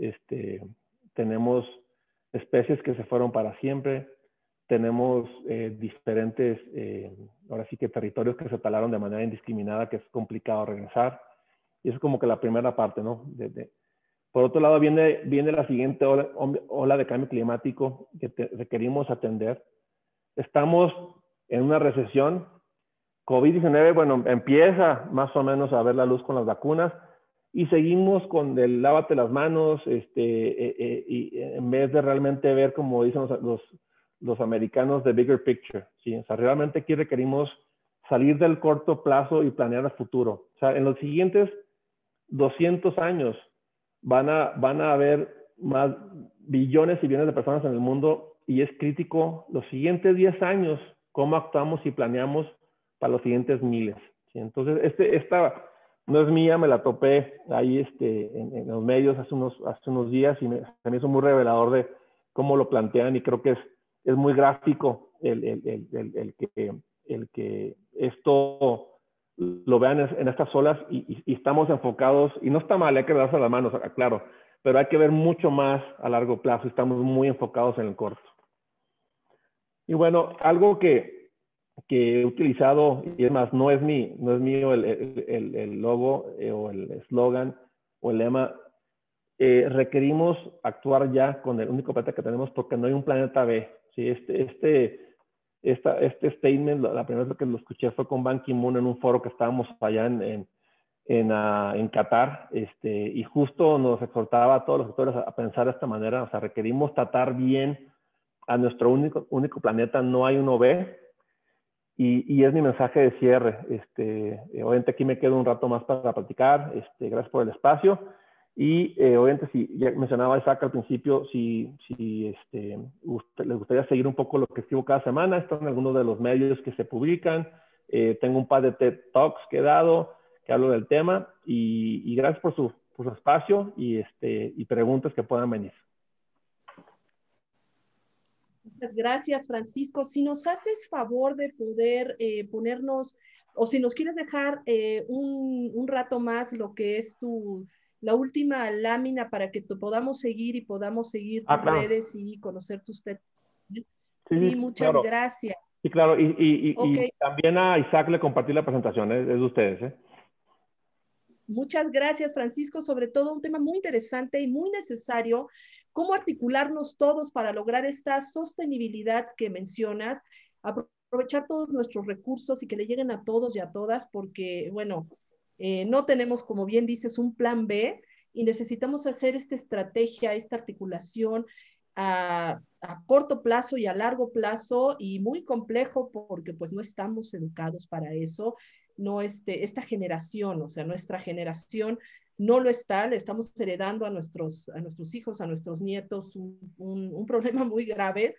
tenemos especies que se fueron para siempre, tenemos diferentes, ahora sí que territorios que se talaron de manera indiscriminada, que es complicado regresar. Y eso es como que la primera parte, ¿no? Por otro lado, viene la siguiente ola de cambio climático que requerimos atender. estamos en una recesión. COVID-19, bueno, empieza más o menos a ver la luz con las vacunas y seguimos con el lávate las manos, y en vez de realmente ver, como dicen los americanos, the bigger picture, ¿sí? O sea, realmente aquí requerimos salir del corto plazo y planear el futuro. O sea, en los siguientes 200 años van a haber más billones y billones de personas en el mundo y es crítico los siguientes 10 años cómo actuamos y planeamos para los siguientes miles, ¿sí? Entonces, esta no es mía, me la topé ahí en los medios hace unos días y se me hizo muy revelador de cómo lo plantean y creo que es muy gráfico el que esto lo vean en estas olas y estamos enfocados, y no está mal, hay que darse las manos, claro, pero hay que ver mucho más a largo plazo, estamos muy enfocados en el corto. Y bueno, algo que he utilizado, y es más, no es mío el logo o el eslogan o el lema, requerimos actuar ya con el único planeta que tenemos porque no hay un planeta B. ¿Sí? Este statement, la primera vez que lo escuché fue con Ban Ki-moon en un foro que estábamos allá en Qatar, y justo nos exhortaba a todos los sectores a pensar de esta manera. O sea, requerimos tratar bien a nuestro único planeta, no hay uno B, y es mi mensaje de cierre. Obviamente aquí me quedo un rato más para platicar, gracias por el espacio, y obviamente si ya mencionaba Isaac al principio, si les gustaría seguir un poco lo que escribo cada semana, están en algunos de los medios que se publican, tengo un par de TED Talks que he dado, que hablo del tema, y gracias por su espacio y preguntas que puedan venir. Muchas gracias, Francisco. Si nos haces favor de poder ponernos, o si nos quieres dejar un rato más lo que es la última lámina para que podamos seguir y podamos seguir tus claro. redes y conocer tus TED. Sí, muchas claro. gracias. Sí, claro, y Okay. también a Isaac le compartí la presentación, es de ustedes. Muchas gracias, Francisco, sobre todo un tema muy interesante y muy necesario, cómo articularnos todos para lograr esta sostenibilidad que mencionas, aprovechar todos nuestros recursos y que le lleguen a todos y a todas, porque, bueno, no tenemos, como bien dices, un plan B y necesitamos hacer esta estrategia, esta articulación a corto plazo y a largo plazo, y muy complejo porque pues no estamos educados para eso. No esta generación, o sea, nuestra generación no lo está, le estamos heredando a nuestros hijos, a nuestros nietos un problema muy grave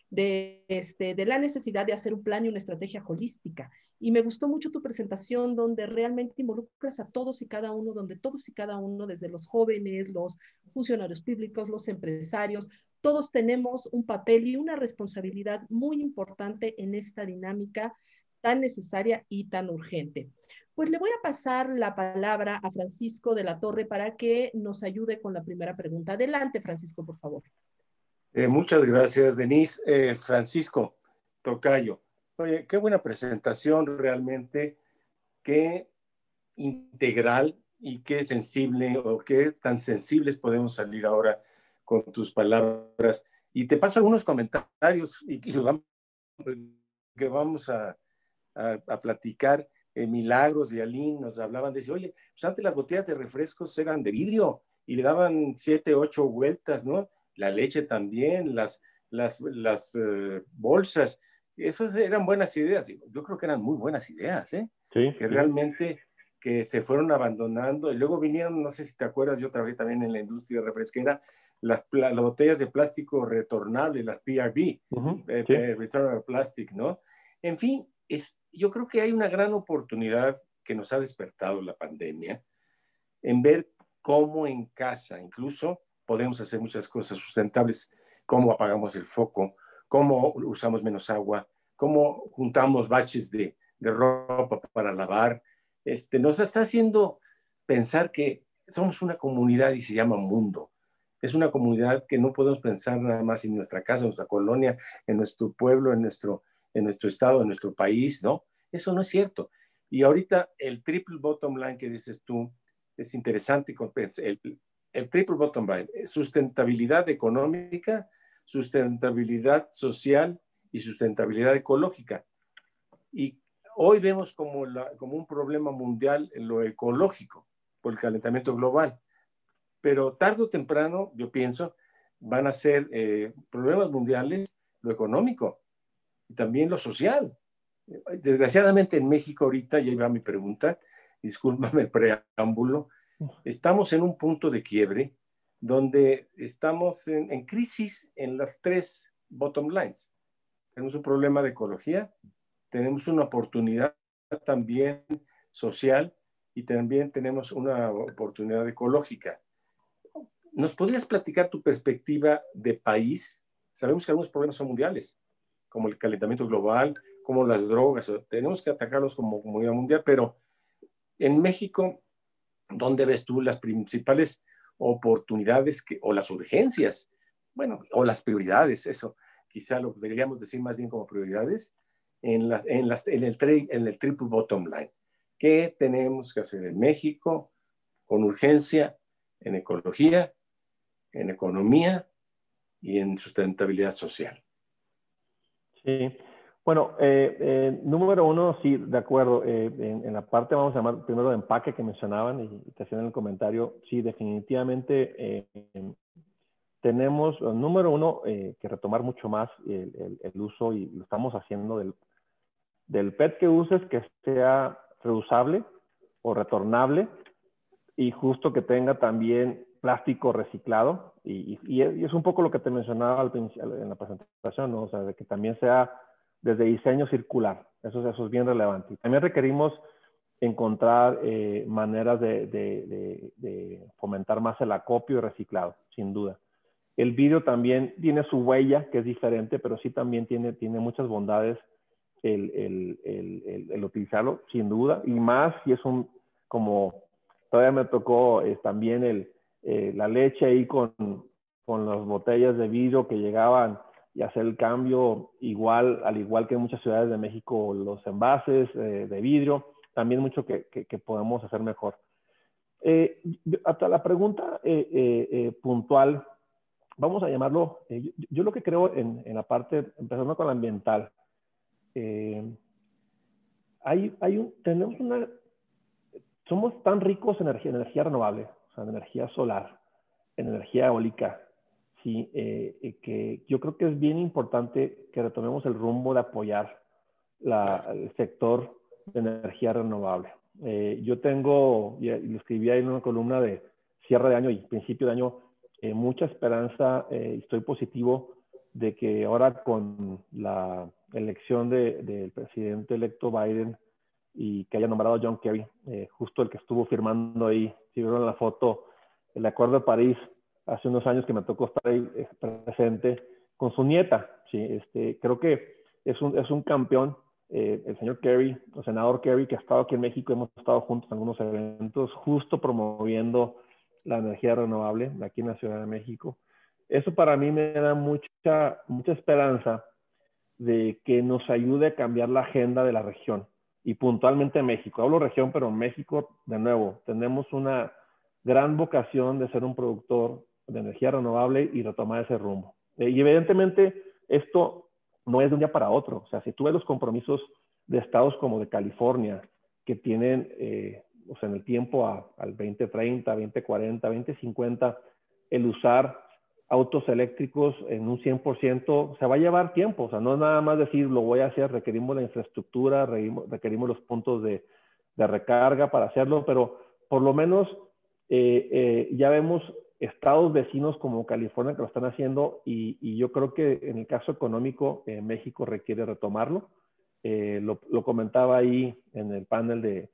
de la necesidad de hacer un plan y una estrategia holística. Y me gustó mucho tu presentación donde realmente involucras a todos y cada uno, donde todos y cada uno, desde los jóvenes, los funcionarios públicos, los empresarios, todos tenemos un papel y una responsabilidad muy importante en esta dinámica tan necesaria y tan urgente. Pues le voy a pasar la palabra a Francisco de la Torre para que nos ayude con la primera pregunta. Adelante, Francisco, por favor. Muchas gracias, Denise. Francisco Tocayo. Oye, qué buena presentación realmente, qué integral y qué sensible, o qué tan sensibles podemos salir ahora con tus palabras. Y te paso algunos comentarios y que vamos a platicar. Milagros y Aline nos hablaban de decir, oye, pues antes las botellas de refrescos eran de vidrio y le daban 7, 8 vueltas, ¿no? La leche también, las bolsas, esas eran buenas ideas. Yo creo que eran muy buenas ideas, ¿eh? Sí, que realmente que se fueron abandonando, y luego vinieron, no sé si te acuerdas, yo trabajé también en la industria refresquera, las botellas de plástico retornable, las PRB, Returnable Plastic, ¿no? En fin, yo creo que hay una gran oportunidad que nos ha despertado la pandemia en ver cómo en casa incluso podemos hacer muchas cosas sustentables, cómo apagamos el foco, cómo usamos menos agua, cómo juntamos baches de ropa para lavar. Nos está haciendo pensar que somos una comunidad y se llama mundo. Es una comunidad que no podemos pensar nada más en nuestra casa, en nuestra colonia, en nuestro pueblo, en nuestro estado, en nuestro país, ¿no? Eso no es cierto. Y ahorita el triple bottom line que dices tú es interesante. El triple bottom line, sustentabilidad económica, sustentabilidad social y sustentabilidad ecológica. Y hoy vemos como un problema mundial lo ecológico por el calentamiento global, pero tarde o temprano, yo pienso, van a ser problemas mundiales lo económico y también lo social. Desgraciadamente en México ahorita, y ahí va mi pregunta, discúlpame el preámbulo, estamos en un punto de quiebre donde estamos en crisis en las tres bottom lines. Tenemos un problema de ecología, tenemos una oportunidad también social y también tenemos una oportunidad ecológica. ¿Nos podrías platicar tu perspectiva de país? Sabemos que algunos problemas son mundiales, como el calentamiento global, como las drogas. Tenemos que atacarlos como comunidad mundial, pero en México, ¿dónde ves tú las principales oportunidades o las urgencias? Bueno, o las prioridades, eso quizá lo deberíamos decir más bien como prioridades en el triple bottom line. ¿Qué tenemos que hacer en México con urgencia en ecología, en economía y en sustentabilidad social? Sí, bueno, número uno, sí, de acuerdo. En la parte, vamos a llamar primero de empaque que mencionaban y te hacían en el comentario, sí, definitivamente tenemos, número uno, que retomar mucho más el uso, y lo estamos haciendo del PET que uses, que sea reusable o retornable, y justo que tenga también plástico reciclado, y es un poco lo que te mencionaba en la presentación, ¿no? O sea, de que también sea desde diseño circular. Eso es bien relevante. También requerimos encontrar maneras de fomentar más el acopio y reciclado, sin duda. El vidrio también tiene su huella, que es diferente, pero sí también tiene muchas bondades el utilizarlo, sin duda, y más si es como todavía me tocó también la leche ahí con las botellas de vidrio que llegaban, y hacer el cambio al igual que en muchas ciudades de México, los envases de vidrio, también mucho que podemos hacer mejor. Hasta la pregunta puntual, vamos a llamarlo, yo lo que creo en la parte, empezando con la ambiental, somos tan ricos en energía renovable, o sea, en energía solar, en energía eólica, sí, que yo creo que es bien importante que retomemos el rumbo de apoyar el sector de energía renovable. Yo tengo, y lo escribí ahí en una columna de cierre de año y principio de año, mucha esperanza, estoy positivo de que ahora con la elección del presidente electo Biden, y que haya nombrado a John Kerry, justo el que estuvo firmando ahí, si vieron la foto, el Acuerdo de París, hace unos años que me tocó estar ahí presente con su nieta. ¿Sí? Creo que es un campeón, el señor Kerry, el senador Kerry, que ha estado aquí en México, hemos estado juntos en algunos eventos, justo promoviendo la energía renovable aquí en la Ciudad de México. Eso para mí me da mucha esperanza de que nos ayude a cambiar la agenda de la región, y puntualmente México. Hablo región, pero México, de nuevo, tenemos una gran vocación de ser un productor de energía renovable y retomar ese rumbo. Y evidentemente esto no es de un día para otro. O sea, si tú ves los compromisos de estados como de California, que tienen o sea, en el tiempo al 2030, 2040, 2050, el usar autos eléctricos en un 100%, se va a llevar tiempo. O sea, no es nada más decir, lo voy a hacer, requerimos la infraestructura, requerimos los puntos de recarga para hacerlo, pero por lo menos ya vemos estados vecinos como California que lo están haciendo, y yo creo que en el caso económico, México requiere retomarlo. Lo comentaba ahí en el panel de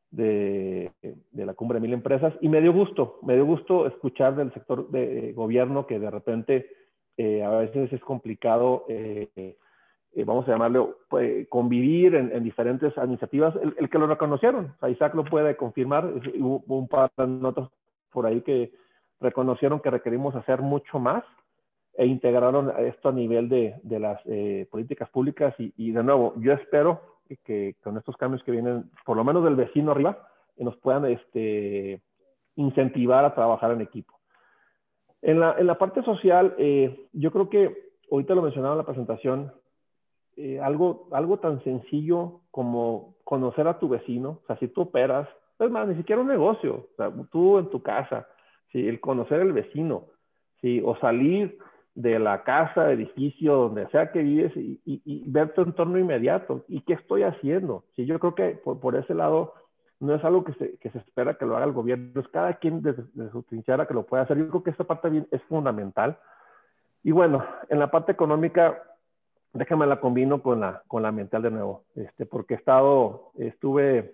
la Cumbre de 1000 Empresas, y me dio gusto escuchar del sector de gobierno que de repente a veces es complicado, vamos a llamarlo, convivir en diferentes iniciativas, el que lo reconocieron. O sea, Isaac lo puede confirmar, hubo un par de notas por ahí que reconocieron que requerimos hacer mucho más, e integraron esto a nivel de las políticas públicas, y de nuevo, yo espero que con estos cambios que vienen, por lo menos del vecino arriba, nos puedan incentivar a trabajar en equipo. En la parte social, yo creo que, ahorita lo mencionaba en la presentación, algo tan sencillo como conocer a tu vecino. O sea, si tú operas, es más, ni siquiera un negocio, o sea, tú en tu casa, ¿sí? El conocer al vecino, ¿sí? O salir de la casa, edificio, donde sea que vives y ver tu entorno inmediato. ¿Y qué estoy haciendo? Sí, yo creo que por ese lado no es algo que se espera que lo haga el gobierno, es cada quien desde su trinchera que lo puede hacer. Yo creo que esta parte es fundamental. Y bueno, en la parte económica, déjame la combino con la mental de nuevo, porque estuve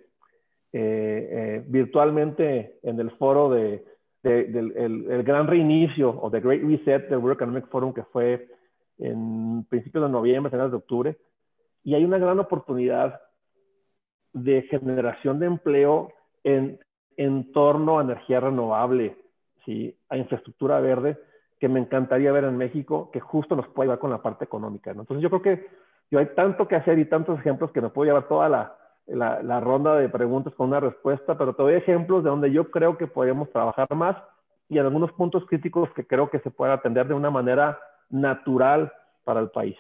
virtualmente en el foro del el gran reinicio o The Great Reset del World Economic Forum, que fue en principios de noviembre, finales de octubre, y hay una gran oportunidad de generación de empleo en torno a energía renovable, ¿sí? A infraestructura verde, que me encantaría ver en México, que justo nos puede ayudar con la parte económica, ¿no? Entonces yo creo que hay tanto que hacer y tantos ejemplos que nos puedo llevar toda la ronda de preguntas con una respuesta, pero te doy ejemplos de donde yo creo que podemos trabajar más y en algunos puntos críticos que creo que se puede atender de una manera natural para el país.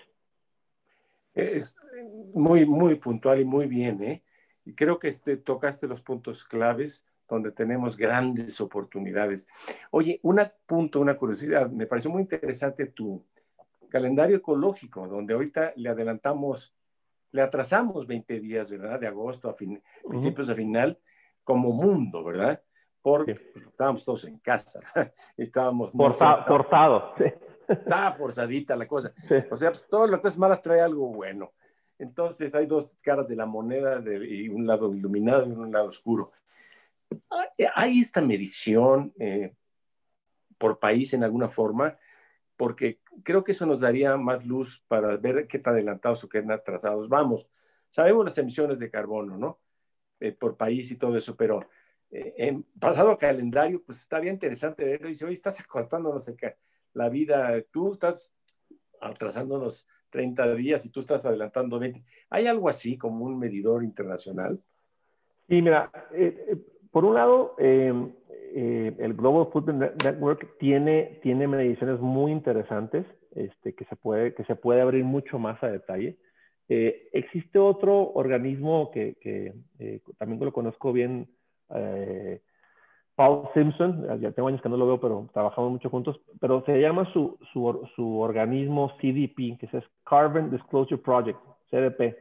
Es muy, muy puntual y muy bien, ¿eh? Y creo que tocaste los puntos claves donde tenemos grandes oportunidades. Oye, una curiosidad, me pareció muy interesante tu calendario ecológico, donde ahorita le atrasamos 20 días, ¿verdad? De agosto a principios de final, como mundo, ¿verdad? Porque pues, estábamos todos en casa, estábamos forzado. Sí. Estaba forzadita la cosa. Sí. O sea, pues todas las cosas malas trae algo bueno. Entonces hay dos caras de la moneda, y un lado iluminado y un lado oscuro. Hay esta medición por país en alguna forma, porque creo que eso nos daría más luz para ver qué tan adelantados o qué tan atrasados vamos. Sabemos las emisiones de carbono, ¿no? Por país y todo eso, pero en pasado a calendario, pues estaría interesante ver, dice, oye, estás acortándonos la vida, tú estás atrasándonos 30 días y tú estás adelantando 20. ¿Hay algo así como un medidor internacional? Y mira, por un lado, el Global Footprint Network tiene mediciones muy interesantes, que se puede abrir mucho más a detalle. Existe otro organismo que también lo conozco bien, Paul Simpson, ya tengo años que no lo veo, pero trabajamos mucho juntos, pero se llama su organismo CDP, que es Carbon Disclosure Project, CDP.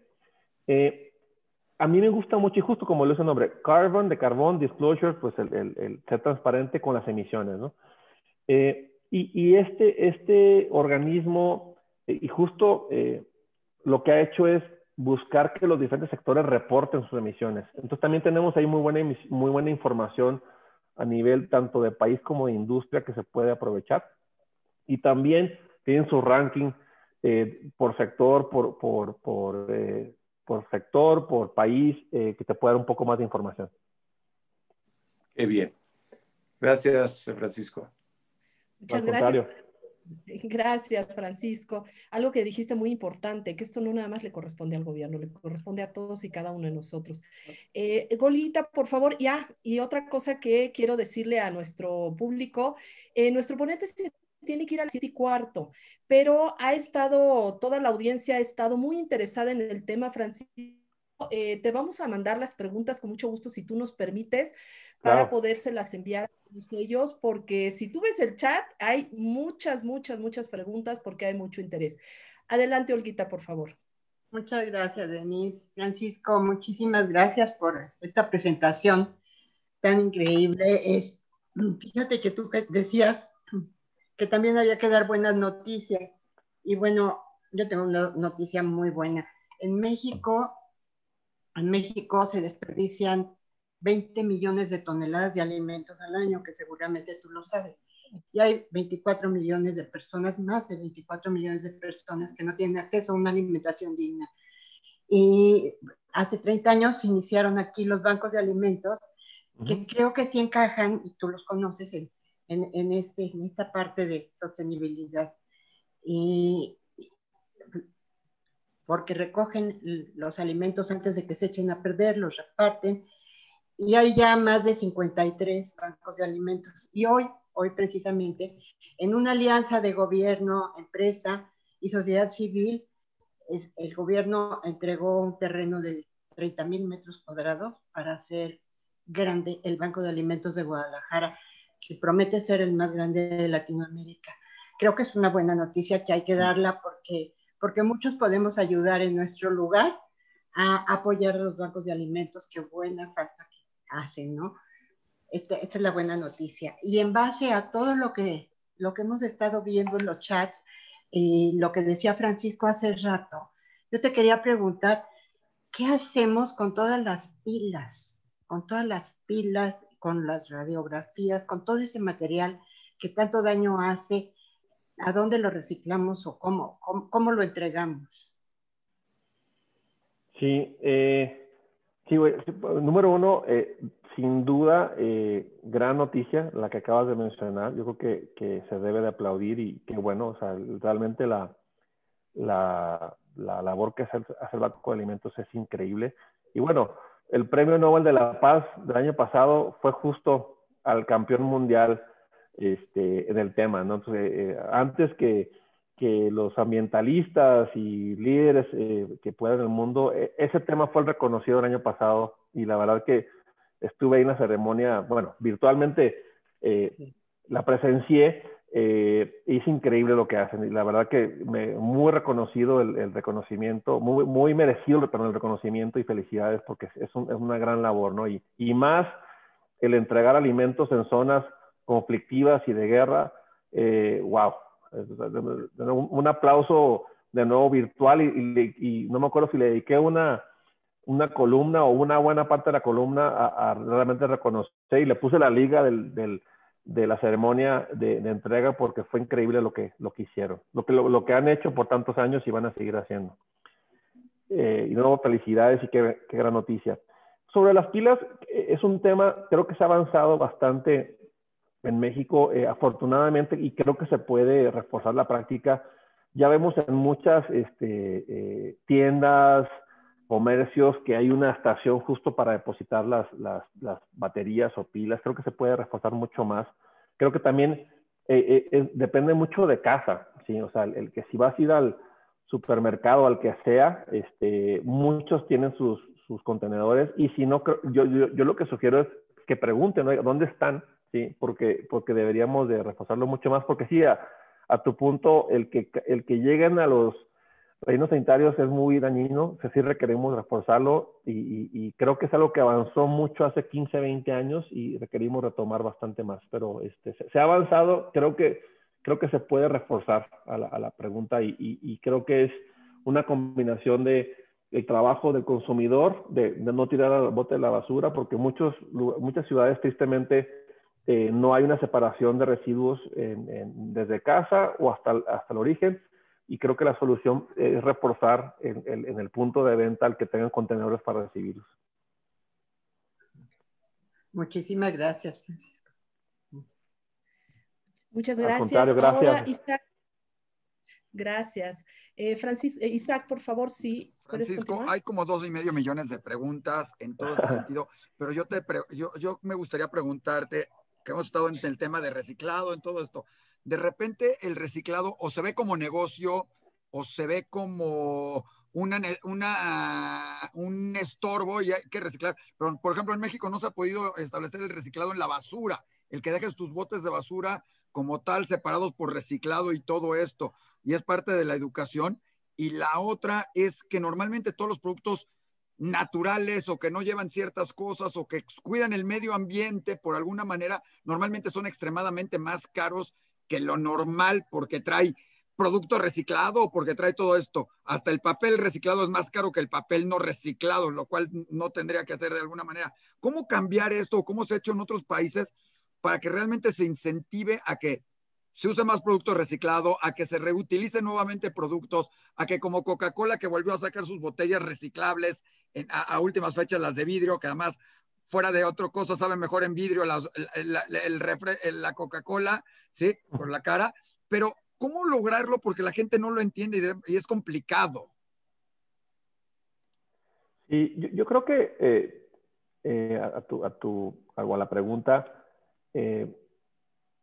A mí me gusta mucho, y justo como lo dice el nombre, Carbon, de carbón, Disclosure, pues el ser transparente con las emisiones, ¿no? Y este organismo, y justo lo que ha hecho es buscar que los diferentes sectores reporten sus emisiones. Entonces también tenemos ahí muy buena información a nivel tanto de país como de industria que se puede aprovechar. Y también tienen su ranking por sector, por sector, por país, que te puede dar un poco más de información. Qué bien. Gracias, Francisco. Muchas gracias. Gracias, Francisco. Algo que dijiste muy importante, que esto no nada más le corresponde al gobierno, le corresponde a todos y cada uno de nosotros. Golita, por favor, y otra cosa que quiero decirle a nuestro público, nuestro ponente tiene que ir a las 7:15, pero toda la audiencia ha estado muy interesada en el tema, Francisco. Te vamos a mandar las preguntas con mucho gusto, si tú nos permites, para podérselas enviar a todos ellos, porque si tú ves el chat, hay muchas preguntas porque hay mucho interés. Adelante, Olguita, por favor. Muchas gracias, Denise. Francisco, muchísimas gracias por esta presentación tan increíble. Fíjate que tú decías que también había que dar buenas noticias. Y bueno, yo tengo una noticia muy buena. En México se desperdician 20 millones de toneladas de alimentos al año, que seguramente tú lo sabes. Y hay 24 millones de personas, más de 24 millones de personas que no tienen acceso a una alimentación digna. Y hace 30 años iniciaron aquí los bancos de alimentos, que creo que sí encajan, y tú los conoces, en esta parte de sostenibilidad. Y porque recogen los alimentos antes de que se echen a perder, los reparten, y hay ya más de 53 bancos de alimentos. Y hoy precisamente, en una alianza de gobierno, empresa y sociedad civil, el gobierno entregó un terreno de 30,000 metros cuadrados para hacer grande el Banco de Alimentos de Guadalajara, que promete ser el más grande de Latinoamérica. Creo que es una buena noticia que hay que darla porque muchos podemos ayudar en nuestro lugar a apoyar a los bancos de alimentos, que buena falta hacen, ¿no? Esta es la buena noticia. Y en base a todo lo que hemos estado viendo en los chats y lo que decía Francisco hace rato, yo te quería preguntar, ¿qué hacemos con todas las pilas? Con todas las pilas, con las radiografías, con todo ese material que tanto daño hace, ¿a dónde lo reciclamos o cómo lo entregamos? Sí, sí, güey. Número uno, sin duda, gran noticia la que acabas de mencionar. Yo creo que se debe de aplaudir y qué bueno, o sea, realmente la labor que hace el Banco de Alimentos es increíble. Y bueno, el Premio Nobel de la Paz del año pasado fue justo al campeón mundial en el tema, ¿no? Entonces, antes que los ambientalistas y líderes que puedan en el mundo, ese tema fue el reconocido el año pasado y la verdad que estuve ahí en la ceremonia, bueno, virtualmente la presencié. Es increíble lo que hacen y la verdad que muy reconocido el reconocimiento, muy merecido el reconocimiento y felicidades porque es una gran labor, ¿no? Y más el entregar alimentos en zonas conflictivas y de guerra, wow. Un aplauso de nuevo virtual y no me acuerdo si le dediqué una columna o una buena parte de la columna a realmente reconocer y le puse la liga de la ceremonia de entrega porque fue increíble lo que hicieron, lo que han hecho por tantos años y van a seguir haciendo. Y de nuevo, felicidades y qué gran noticia. Sobre las pilas, es un tema, creo que se ha avanzado bastante en México, afortunadamente, y creo que se puede reforzar la práctica. Ya vemos en muchas tiendas, comercios, que hay una estación justo para depositar las baterías o pilas. Creo que se puede reforzar mucho más. Creo que también depende mucho de casa, ¿sí? O sea, el que si vas a ir al supermercado, al que sea, muchos tienen sus contenedores y si no, yo lo que sugiero es que pregunten, ¿no? ¿Dónde están? ¿Sí? Porque deberíamos de reforzarlo mucho más, porque sí, a tu punto, el que lleguen a los rellenos sanitarios es muy dañino, o sea, sí requerimos reforzarlo y creo que es algo que avanzó mucho hace 15, 20 años y requerimos retomar bastante más, pero se ha avanzado, creo que se puede reforzar a la pregunta y creo que es una combinación de el trabajo del consumidor, de no tirar al bote de la basura, porque muchas ciudades tristemente no hay una separación de residuos desde casa o hasta el origen, y creo que la solución es reforzar en el punto de venta el que tengan contenedores para recibirlos. Muchísimas gracias, Francisco. Muchas gracias. Al contrario, gracias. Ahora, Isaac. Gracias. Isaac, por favor, sí. Francisco, hay como 2,5 millones de preguntas en todo este sentido, pero yo me gustaría preguntarte, que hemos estado en el tema de reciclado, en todo esto, de repente el reciclado o se ve como negocio o se ve como un estorbo y hay que reciclar. Pero, por ejemplo, en México no se ha podido establecer el reciclado en la basura, el que dejes tus botes de basura como tal separados por reciclado y todo esto, y es parte de la educación. Y la otra es que normalmente todos los productos naturales o que no llevan ciertas cosas o que cuidan el medio ambiente por alguna manera, normalmente son extremadamente más caros que lo normal porque trae producto reciclado o porque trae todo esto. Hasta el papel reciclado es más caro que el papel no reciclado, lo cual no tendría que hacer de alguna manera. ¿Cómo cambiar esto? ¿Cómo se ha hecho en otros países para que realmente se incentive a que se use más producto reciclado, a que se reutilicen nuevamente productos, a que como Coca-Cola, que volvió a sacar sus botellas reciclables a últimas fechas, las de vidrio, que además fuera de otra cosa sabe mejor en vidrio la Coca-Cola, ¿sí? Por la cara, pero ¿cómo lograrlo? Porque la gente no lo entiende y es complicado. Y yo creo que a la pregunta,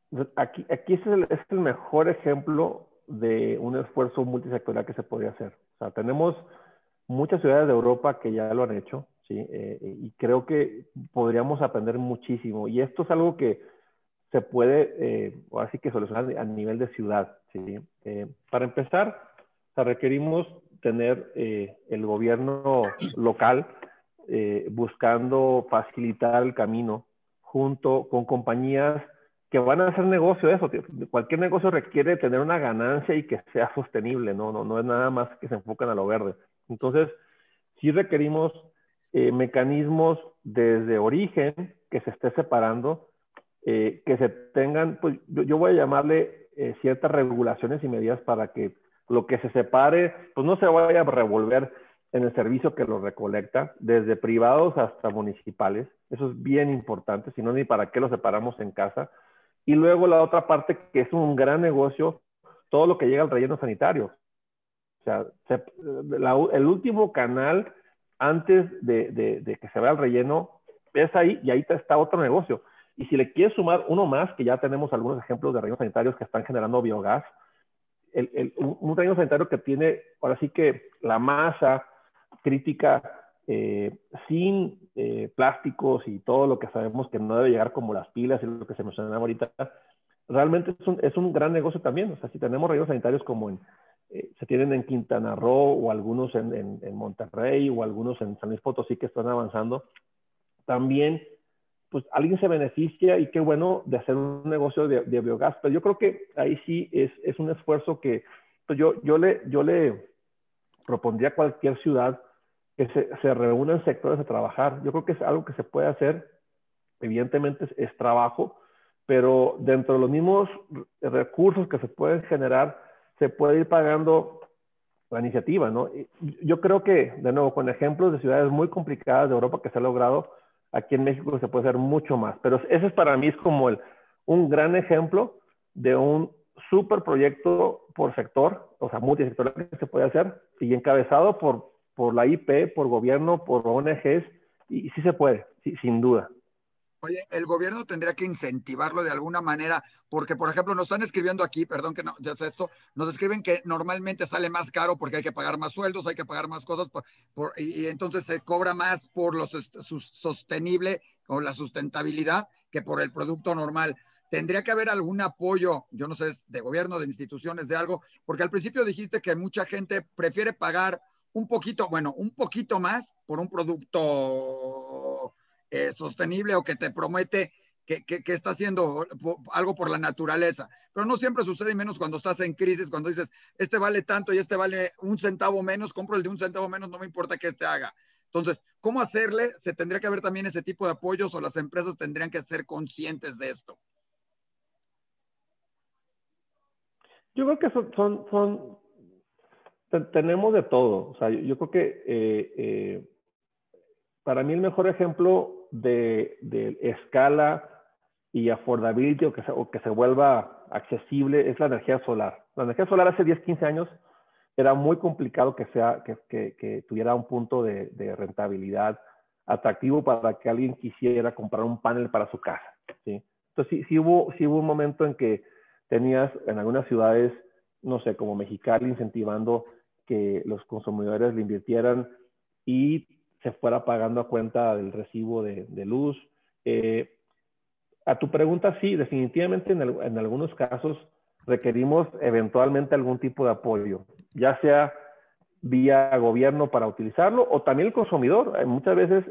aquí es el mejor ejemplo de un esfuerzo multisectorial que se podría hacer. sea, tenemos muchas ciudades de Europa que ya lo han hecho, ¿sí? Y creo que podríamos aprender muchísimo. Y esto es algo que se puede, así que solucionar a nivel de ciudad, ¿sí? Para empezar, o sea, requerimos tener el gobierno local buscando facilitar el camino junto con compañías que van a hacer negocio de eso. Cualquier negocio requiere tener una ganancia y que sea sostenible, no es nada más que se enfocan a lo verde. Entonces, sí requerimos mecanismos desde origen que se esté separando, que se tengan, pues yo voy a llamarle ciertas regulaciones y medidas para que lo que se separe, pues no se vaya a revolver en el servicio que lo recolecta, desde privados hasta municipales. Eso es bien importante, si no, ni para qué lo separamos en casa. Y luego la otra parte, que es un gran negocio, todo lo que llega al relleno sanitario. O sea, el último canal antes de que se vea el relleno es ahí, y ahí está otro negocio. Y si le quieres sumar uno más, que ya tenemos algunos ejemplos de rellenos sanitarios que están generando biogás, un relleno sanitario que tiene, ahora sí que la masa crítica sin plásticos y todo lo que sabemos que no debe llegar, como las pilas y lo que se mencionaba ahorita, realmente es un gran negocio también. O sea, si tenemos rellenos sanitarios como se tienen en Quintana Roo, o algunos en Monterrey, o algunos en San Luis Potosí que están avanzando, también pues alguien se beneficia, y qué bueno, de hacer un negocio de biogás. Pero yo creo que ahí sí es un esfuerzo que pues yo le propondría a cualquier ciudad que se reúnan sectores a trabajar. Yo creo que es algo que se puede hacer. Evidentemente es trabajo, pero dentro de los mismos recursos que se pueden generar, se puede ir pagando la iniciativa, ¿no? Yo creo que, de nuevo, con ejemplos de ciudades muy complicadas de Europa que se ha logrado, aquí en México se puede hacer mucho más. Pero ese para mí es como un gran ejemplo de un súper proyecto por sector, o sea, multisectorial, que se puede hacer, y encabezado por la IP, por gobierno, por ONGs, y sí se puede, sí, sin duda. Oye, el gobierno tendría que incentivarlo de alguna manera, porque, por ejemplo, nos están escribiendo aquí, perdón que no, ya sé esto, nos escriben que normalmente sale más caro porque hay que pagar más sueldos, hay que pagar más cosas, y entonces se cobra más por lo sostenible o la sustentabilidad que por el producto normal. Tendría que haber algún apoyo, yo no sé, de gobierno, de instituciones, de algo, porque al principio dijiste que mucha gente prefiere pagar un poquito, bueno, un poquito más por un producto sostenible, o que te promete que está haciendo algo por la naturaleza. Pero no siempre sucede, y menos cuando estás en crisis, cuando dices, este vale tanto y este vale un centavo menos, compro el de un centavo menos, no me importa que este haga. Entonces, ¿cómo hacerle? ¿Se tendría que haber también ese tipo de apoyos, o las empresas tendrían que ser conscientes de esto? Yo creo que tenemos de todo. O sea, yo creo que para mí el mejor ejemplo de escala y affordability, o que se vuelva accesible, es la energía solar. La energía solar hace 10, 15 años era muy complicado que tuviera un punto de rentabilidad atractivo para que alguien quisiera comprar un panel para su casa, ¿sí? Entonces sí hubo un momento en que tenías en algunas ciudades, no sé, como Mexicali, incentivando que los consumidores le invirtieran y se fuera pagando a cuenta del recibo de luz. A tu pregunta, sí, definitivamente en algunos casos requerimos eventualmente algún tipo de apoyo, ya sea vía gobierno para utilizarlo, o también el consumidor. Muchas veces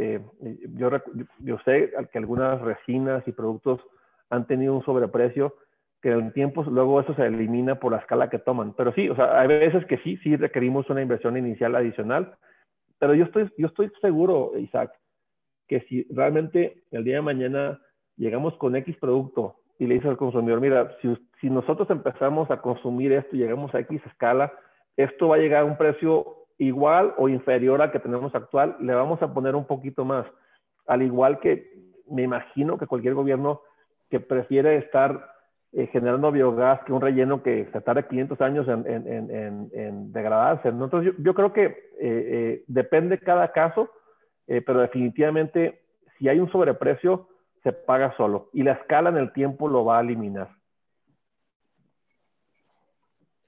yo sé que algunas resinas y productos han tenido un sobreprecio, que en el tiempo luego eso se elimina por la escala que toman. Pero sí, o sea, hay veces que sí requerimos una inversión inicial adicional. Pero yo estoy seguro, Isaac, que si realmente el día de mañana llegamos con X producto y le dices al consumidor, mira, si nosotros empezamos a consumir esto y llegamos a X escala, esto va a llegar a un precio igual o inferior al que tenemos actual, le vamos a poner un poquito más. Al igual que me imagino que cualquier gobierno que prefiere estar generando biogás que un relleno que se tarda 500 años en degradarse, ¿no? Entonces yo creo que depende cada caso, pero definitivamente si hay un sobreprecio, se paga solo, y la escala en el tiempo lo va a eliminar.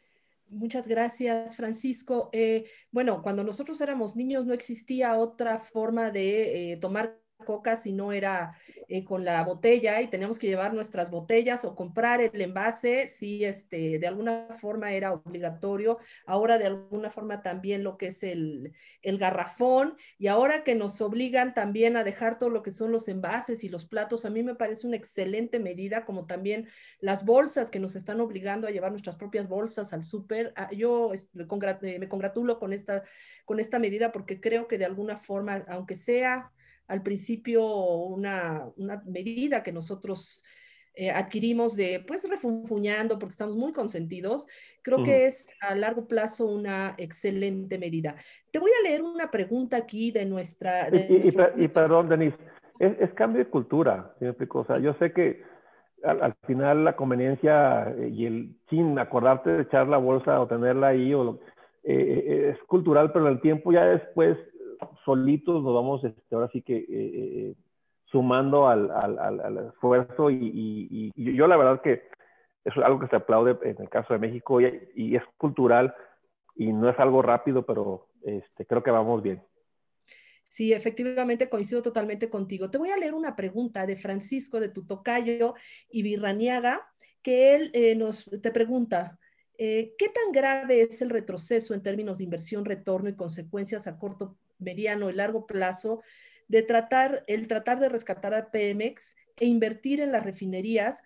Muchas gracias, Francisco. Bueno, cuando nosotros éramos niños no existía otra forma de tomar coca si no era con la botella y teníamos que llevar nuestras botellas o comprar el envase si de alguna forma era obligatorio. Ahora de alguna forma también lo que es el garrafón y ahora que nos obligan también a dejar todo lo que son los envases y los platos, a mí me parece una excelente medida, como también las bolsas que nos están obligando a llevar nuestras propias bolsas al súper. Yo me congratulo con esta medida porque creo que de alguna forma, aunque sea al principio una medida que nosotros adquirimos de, pues, refunfuñando porque estamos muy consentidos, creo que es a largo plazo una excelente medida. Te voy a leer una pregunta aquí de nuestra... Y perdón, Denise, es cambio de cultura, ¿sí me explico? O sea, yo sé que al final la conveniencia y el sin acordarte de echar la bolsa o tenerla ahí es cultural, pero en el tiempo ya después solitos nos vamos ahora sí que sumando al esfuerzo y yo la verdad que es algo que se aplaude en el caso de México y es cultural y no es algo rápido, pero creo que vamos bien. Sí, efectivamente coincido totalmente contigo. Te voy a leer una pregunta de Francisco, de tu tocayo Ibirraniaga, que él te pregunta, ¿qué tan grave es el retroceso en términos de inversión, retorno y consecuencias a corto, mediano y largo plazo de tratar de rescatar a Pemex e invertir en las refinerías?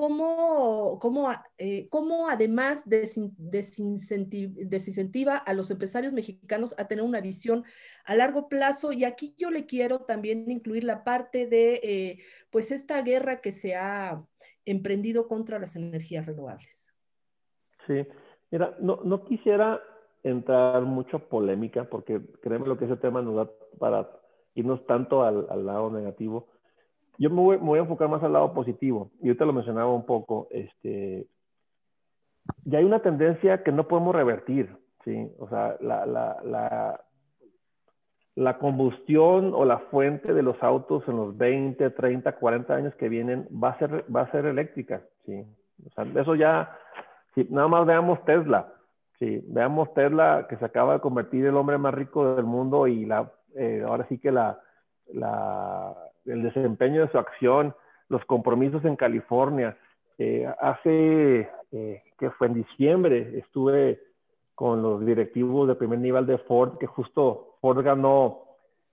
¿Cómo además desincentiva a los empresarios mexicanos a tener una visión a largo plazo? Y aquí yo le quiero también incluir la parte de pues esta guerra que se ha emprendido contra las energías renovables. Sí, mira, no quisiera entrar mucho polémica porque créeme lo que ese tema nos da para irnos tanto al lado negativo. Yo me voy a enfocar más al lado positivo y ahorita lo mencionaba un poco. Ya hay una tendencia que no podemos revertir, ¿sí? O sea, la combustión o la fuente de los autos en los 20, 30, 40 años que vienen va a ser eléctrica, ¿sí? O sea, eso ya, si nada más veamos Tesla, ¿sí? Veamos Tesla que se acaba de convertir el hombre más rico del mundo y ahora sí que el desempeño de su acción, los compromisos en California. Que fue en diciembre, estuve con los directivos de primer nivel de Ford, que justo Ford ganó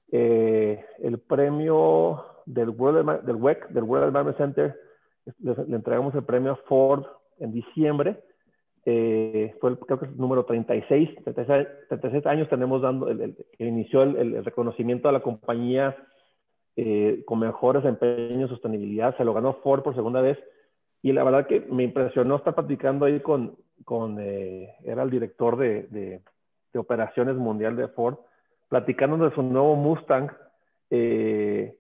el premio del WEC, del World Environment Center. Le entregamos el premio a Ford en diciembre. Creo que es el número 36 años tenemos que inició el reconocimiento a la compañía con mejores desempeños en sostenibilidad. Se lo ganó Ford por segunda vez. Y la verdad que me impresionó estar platicando ahí era el director de operaciones mundial de Ford, platicando de su nuevo Mustang que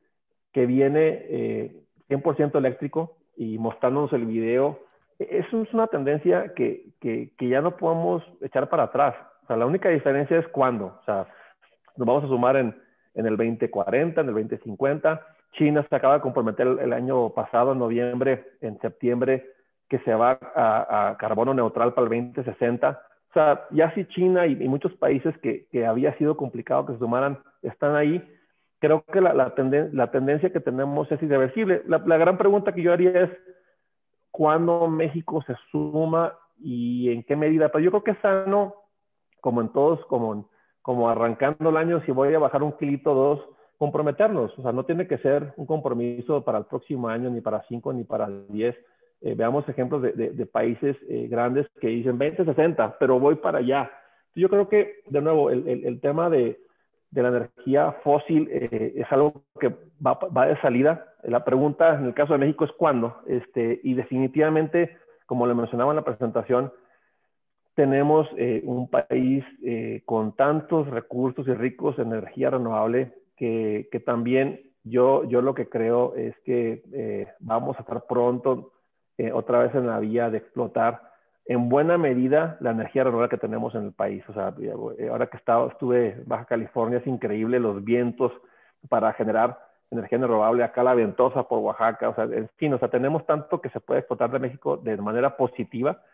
viene 100% eléctrico y mostrándonos el video. Eso es una tendencia que ya no podemos echar para atrás. O sea, la única diferencia es cuándo. O sea, nos vamos a sumar en el 2040, en el 2050. China se acaba de comprometer el año pasado, en noviembre, en septiembre, que se va a carbono neutral para el 2060. O sea, ya si China y muchos países que había sido complicado que se sumaran, están ahí. Creo que la tendencia que tenemos es irreversible. La gran pregunta que yo haría es, ¿cuándo México se suma y en qué medida? Pero yo creo que es sano, como en todos, como arrancando el año, si voy a bajar 1 kilito o 2, comprometernos. O sea, no tiene que ser un compromiso para el próximo año, ni para 5, ni para 10. Veamos ejemplos de países grandes que dicen 20-60, pero voy para allá. Yo creo que, de nuevo, el tema de la energía fósil es algo que va de salida. La pregunta en el caso de México es cuándo. Y definitivamente, como le mencionaba en la presentación, tenemos un país con tantos recursos y ricos en energía renovable que también yo lo que creo es que vamos a estar pronto otra vez en la vía de explotar en buena medida la energía renovable que tenemos en el país. O sea, ahora que estuve en Baja California, es increíble los vientos para generar energía renovable, acá la Ventosa por Oaxaca. O sea, en fin, tenemos tanto que se puede explotar de México de manera positiva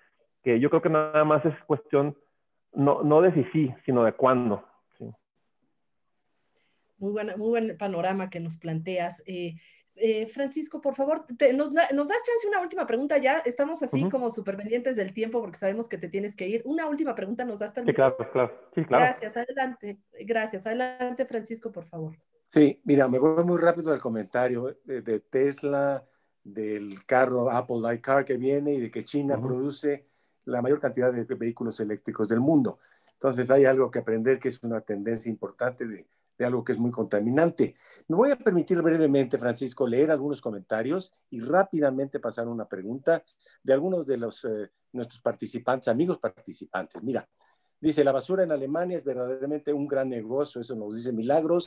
que yo creo que nada más es cuestión no de si sí, sino de cuándo. ¿Sí? Muy buen panorama que nos planteas. Francisco, por favor, ¿nos das chance una última pregunta ya? Estamos así como súper pendientes del tiempo porque sabemos que te tienes que ir. Una última pregunta, ¿nos das Sí, permiso? claro. Sí, claro. Gracias, adelante. Gracias, adelante, Francisco, por favor. Sí, mira, me voy muy rápido al comentario de Tesla, del carro Apple iCar que viene y de que China produce la mayor cantidad de vehículos eléctricos del mundo. Entonces hay algo que aprender que es una tendencia importante de algo que es muy contaminante. Me voy a permitir brevemente, Francisco, leer algunos comentarios y rápidamente pasar una pregunta de algunos de nuestros participantes, amigos participantes. Mira, dice, la basura en Alemania es verdaderamente un gran negocio, eso nos dice Milagros.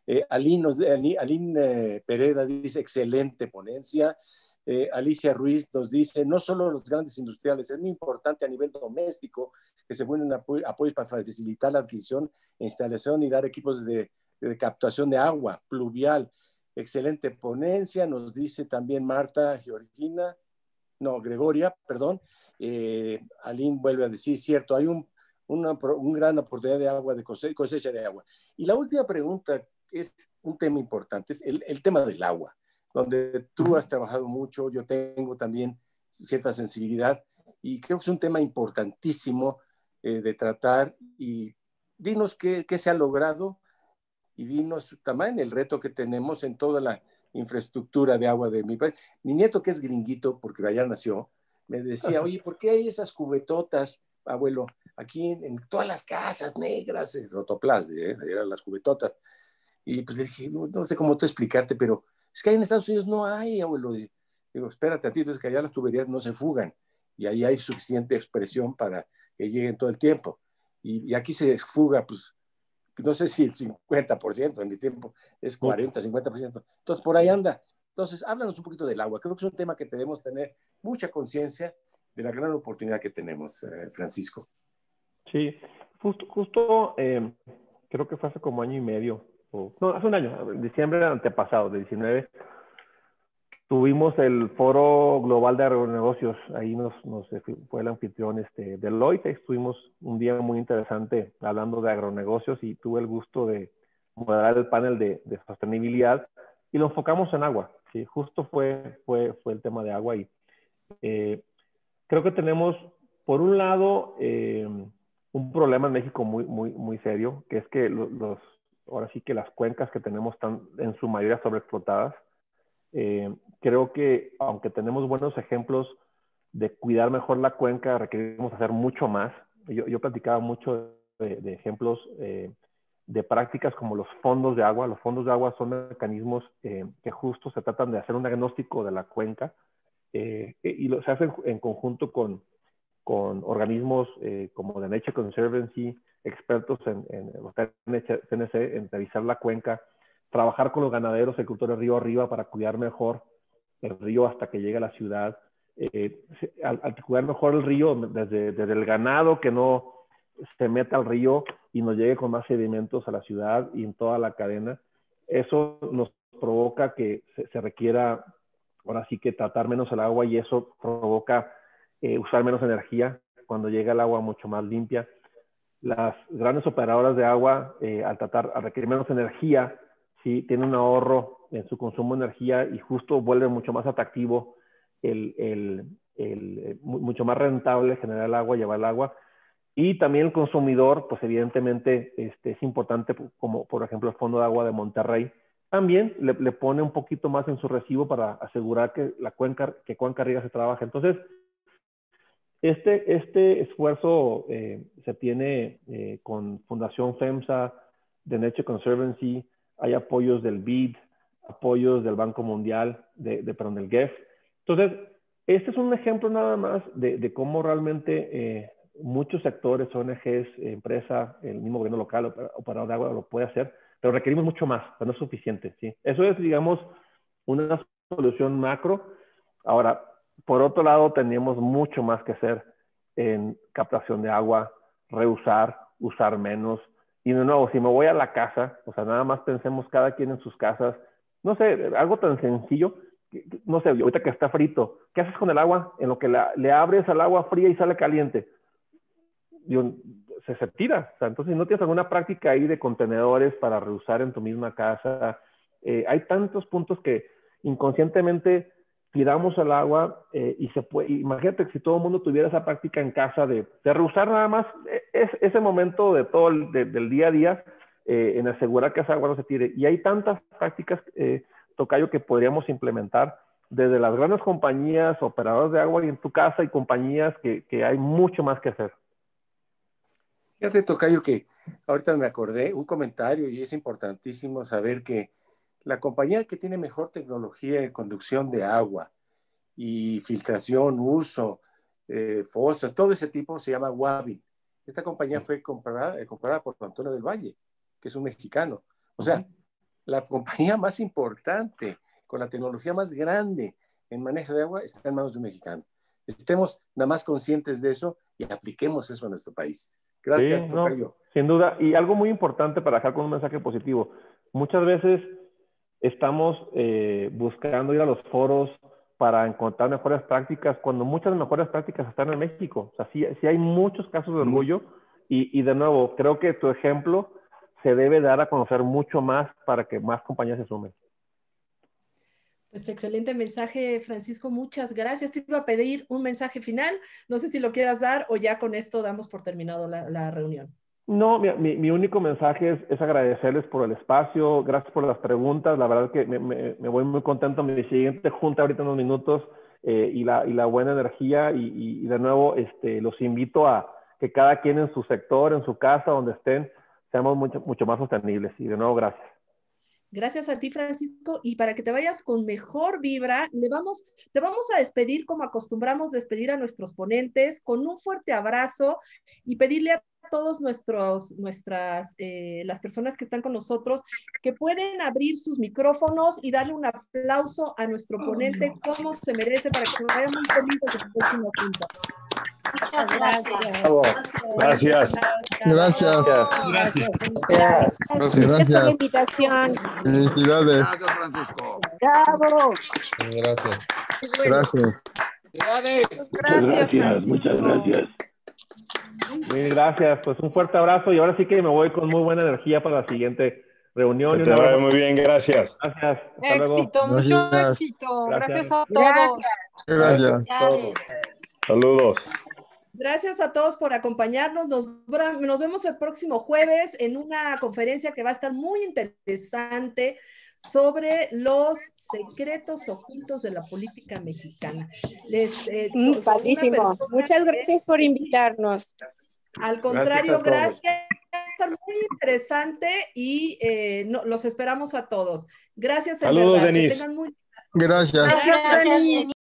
Aline Pereda dice, excelente ponencia. Alicia Ruiz nos dice, no solo los grandes industriales, es muy importante a nivel doméstico que se ponen apoyos para facilitar la adquisición, instalación y dar equipos de captación de agua pluvial. Excelente ponencia, nos dice también Marta Gregoria, perdón. Aline vuelve a decir, cierto, hay una gran oportunidad de agua, de cosecha de agua. Y la última pregunta es un tema importante, es el tema del agua, donde tú has trabajado mucho, yo tengo también cierta sensibilidad, y creo que es un tema importantísimo de tratar, y dinos qué se ha logrado, y dinos también el reto que tenemos en toda la infraestructura de agua de mi país. Mi nieto, que es gringuito, porque allá nació, me decía, oye, ¿por qué hay esas cubetotas, abuelo, aquí en todas las casas negras, rotoplas, eran las cubetotas? Y pues le dije, no sé cómo tú explicarte, pero es que ahí en Estados Unidos no hay, abuelo. Digo, espérate a ti, es que allá las tuberías no se fugan y ahí hay suficiente expresión para que lleguen todo el tiempo. Y aquí se fuga, pues, no sé si el 50%, en mi tiempo es 40, 50%. Entonces, por ahí anda. Entonces, háblanos un poquito del agua. Creo que es un tema que debemos tener mucha conciencia de la gran oportunidad que tenemos, Francisco. Sí, justo creo que fue hace como año y medio, no, hace un año, en diciembre antepasado, de 19, tuvimos el Foro Global de Agronegocios. Ahí fue el anfitrión Deloitte. Estuvimos un día muy interesante hablando de agronegocios y tuve el gusto de moderar el panel de sostenibilidad y lo enfocamos en agua. Sí, justo fue el tema de agua y creo que tenemos, por un lado, un problema en México muy serio, que es que ahora sí que las cuencas que tenemos están en su mayoría sobreexplotadas. Creo que aunque tenemos buenos ejemplos de cuidar mejor la cuenca, requerimos hacer mucho más. Yo platicaba mucho de ejemplos de prácticas como los fondos de agua. Los fondos de agua son mecanismos que justo se tratan de hacer un diagnóstico de la cuenca y se hacen en conjunto con organismos como The Nature Conservancy, expertos en los TNC, en revisar la cuenca, trabajar con los ganaderos, agricultores río arriba para cuidar mejor el río hasta que llegue a la ciudad. Al cuidar mejor el río, desde el ganado que no se meta al río y nos llegue con más sedimentos a la ciudad y en toda la cadena, eso nos provoca que se requiera, ahora sí que tratar menos el agua y eso provoca usar menos energía cuando llega el agua mucho más limpia. Las grandes operadoras de agua, al requerir menos energía, sí, tienen un ahorro en su consumo de energía y justo vuelve mucho más atractivo, mucho más rentable generar el agua, llevar el agua. Y también el consumidor, pues evidentemente es importante, como por ejemplo el Fondo de Agua de Monterrey, también le pone un poquito más en su recibo para asegurar que Cuenca Riga se trabaje. Entonces, este esfuerzo se tiene con Fundación FEMSA, The Nature Conservancy, hay apoyos del BID, apoyos del Banco Mundial, del GEF. Entonces, este es un ejemplo nada más de cómo realmente muchos sectores, ONGs, empresas, el mismo gobierno local, operador de agua lo puede hacer, pero requerimos mucho más, pero no es suficiente. ¿Sí? Eso es, digamos, una solución macro. Ahora, por otro lado, teníamos mucho más que hacer en captación de agua, reusar, usar menos. Y de nuevo, si me voy a la casa, o sea, nada más pensemos cada quien en sus casas, no sé, algo tan sencillo no sé, ahorita que está frito, ¿qué haces con el agua? En lo que le abres al agua fría y sale caliente. Digo, se tira. O sea, entonces, si no tienes alguna práctica ahí de contenedores para reusar en tu misma casa, hay tantos puntos que inconscientemente tiramos al agua y se puede. Imagínate que si todo el mundo tuviera esa práctica en casa de reusar nada más ese momento de todo del día a día, en asegurar que esa agua no se tire. Y hay tantas prácticas, Tocayo, que podríamos implementar desde las grandes compañías, operadores de agua y en tu casa y compañías que hay mucho más que hacer. Fíjate, Tocayo, que ahorita me acordé un comentario y es importantísimo saber que la compañía que tiene mejor tecnología de conducción de agua y filtración, uso, fosa, todo ese tipo se llama Wabi. Esta compañía fue comprada por Antonio del Valle, que es un mexicano. O sea, la compañía más importante, con la tecnología más grande en manejo de agua, está en manos de un mexicano. Estemos nada más conscientes de eso y apliquemos eso a nuestro país. Gracias, Sí, Tocayo. no, sin duda. Y algo muy importante para dejar con un mensaje positivo. Muchas veces estamos buscando ir a los foros para encontrar mejores prácticas, cuando muchas mejores prácticas están en México. O sea, sí hay muchos casos de orgullo. Y de nuevo, creo que tu ejemplo se debe dar a conocer mucho más para que más compañías se sumen. Pues excelente mensaje, Francisco, muchas gracias. Te iba a pedir un mensaje final, no sé si lo quieras dar o ya con esto damos por terminado la reunión. No, mi único mensaje es agradecerles por el espacio, gracias por las preguntas, la verdad que me voy muy contento en mi siguiente junta ahorita en unos minutos y la buena energía y de nuevo los invito a que cada quien en su sector, en su casa, donde estén, seamos mucho más sostenibles y de nuevo gracias. Gracias a ti, Francisco, y para que te vayas con mejor vibra, te vamos a despedir como acostumbramos despedir a nuestros ponentes, con un fuerte abrazo y pedirle a todos las personas que están con nosotros que pueden abrir sus micrófonos y darle un aplauso a nuestro ponente como se merece para que se vaya muy feliz de su próxima junta. Muchas gracias. Gracias. Gracias por la invitación. Felicidades. Gracias, Francisco. Bravo. Gracias. Muchas gracias. Muy gracias, pues un fuerte abrazo y ahora sí que me voy con muy buena energía para la siguiente reunión. Que te vaya muy bien, gracias. Gracias. Hasta Éxito, luego. mucho éxito. Gracias a todos. Gracias. Saludos. Gracias a todos por acompañarnos. Nos vemos el próximo jueves en una conferencia que va a estar muy interesante sobre los secretos ocultos de la política mexicana. Padrísimo. Muchas gracias por invitarnos. Al contrario, gracias. Va a estar muy interesante y los esperamos a todos. Gracias. Saludos, Denise. Gracias. Gracias, Denise.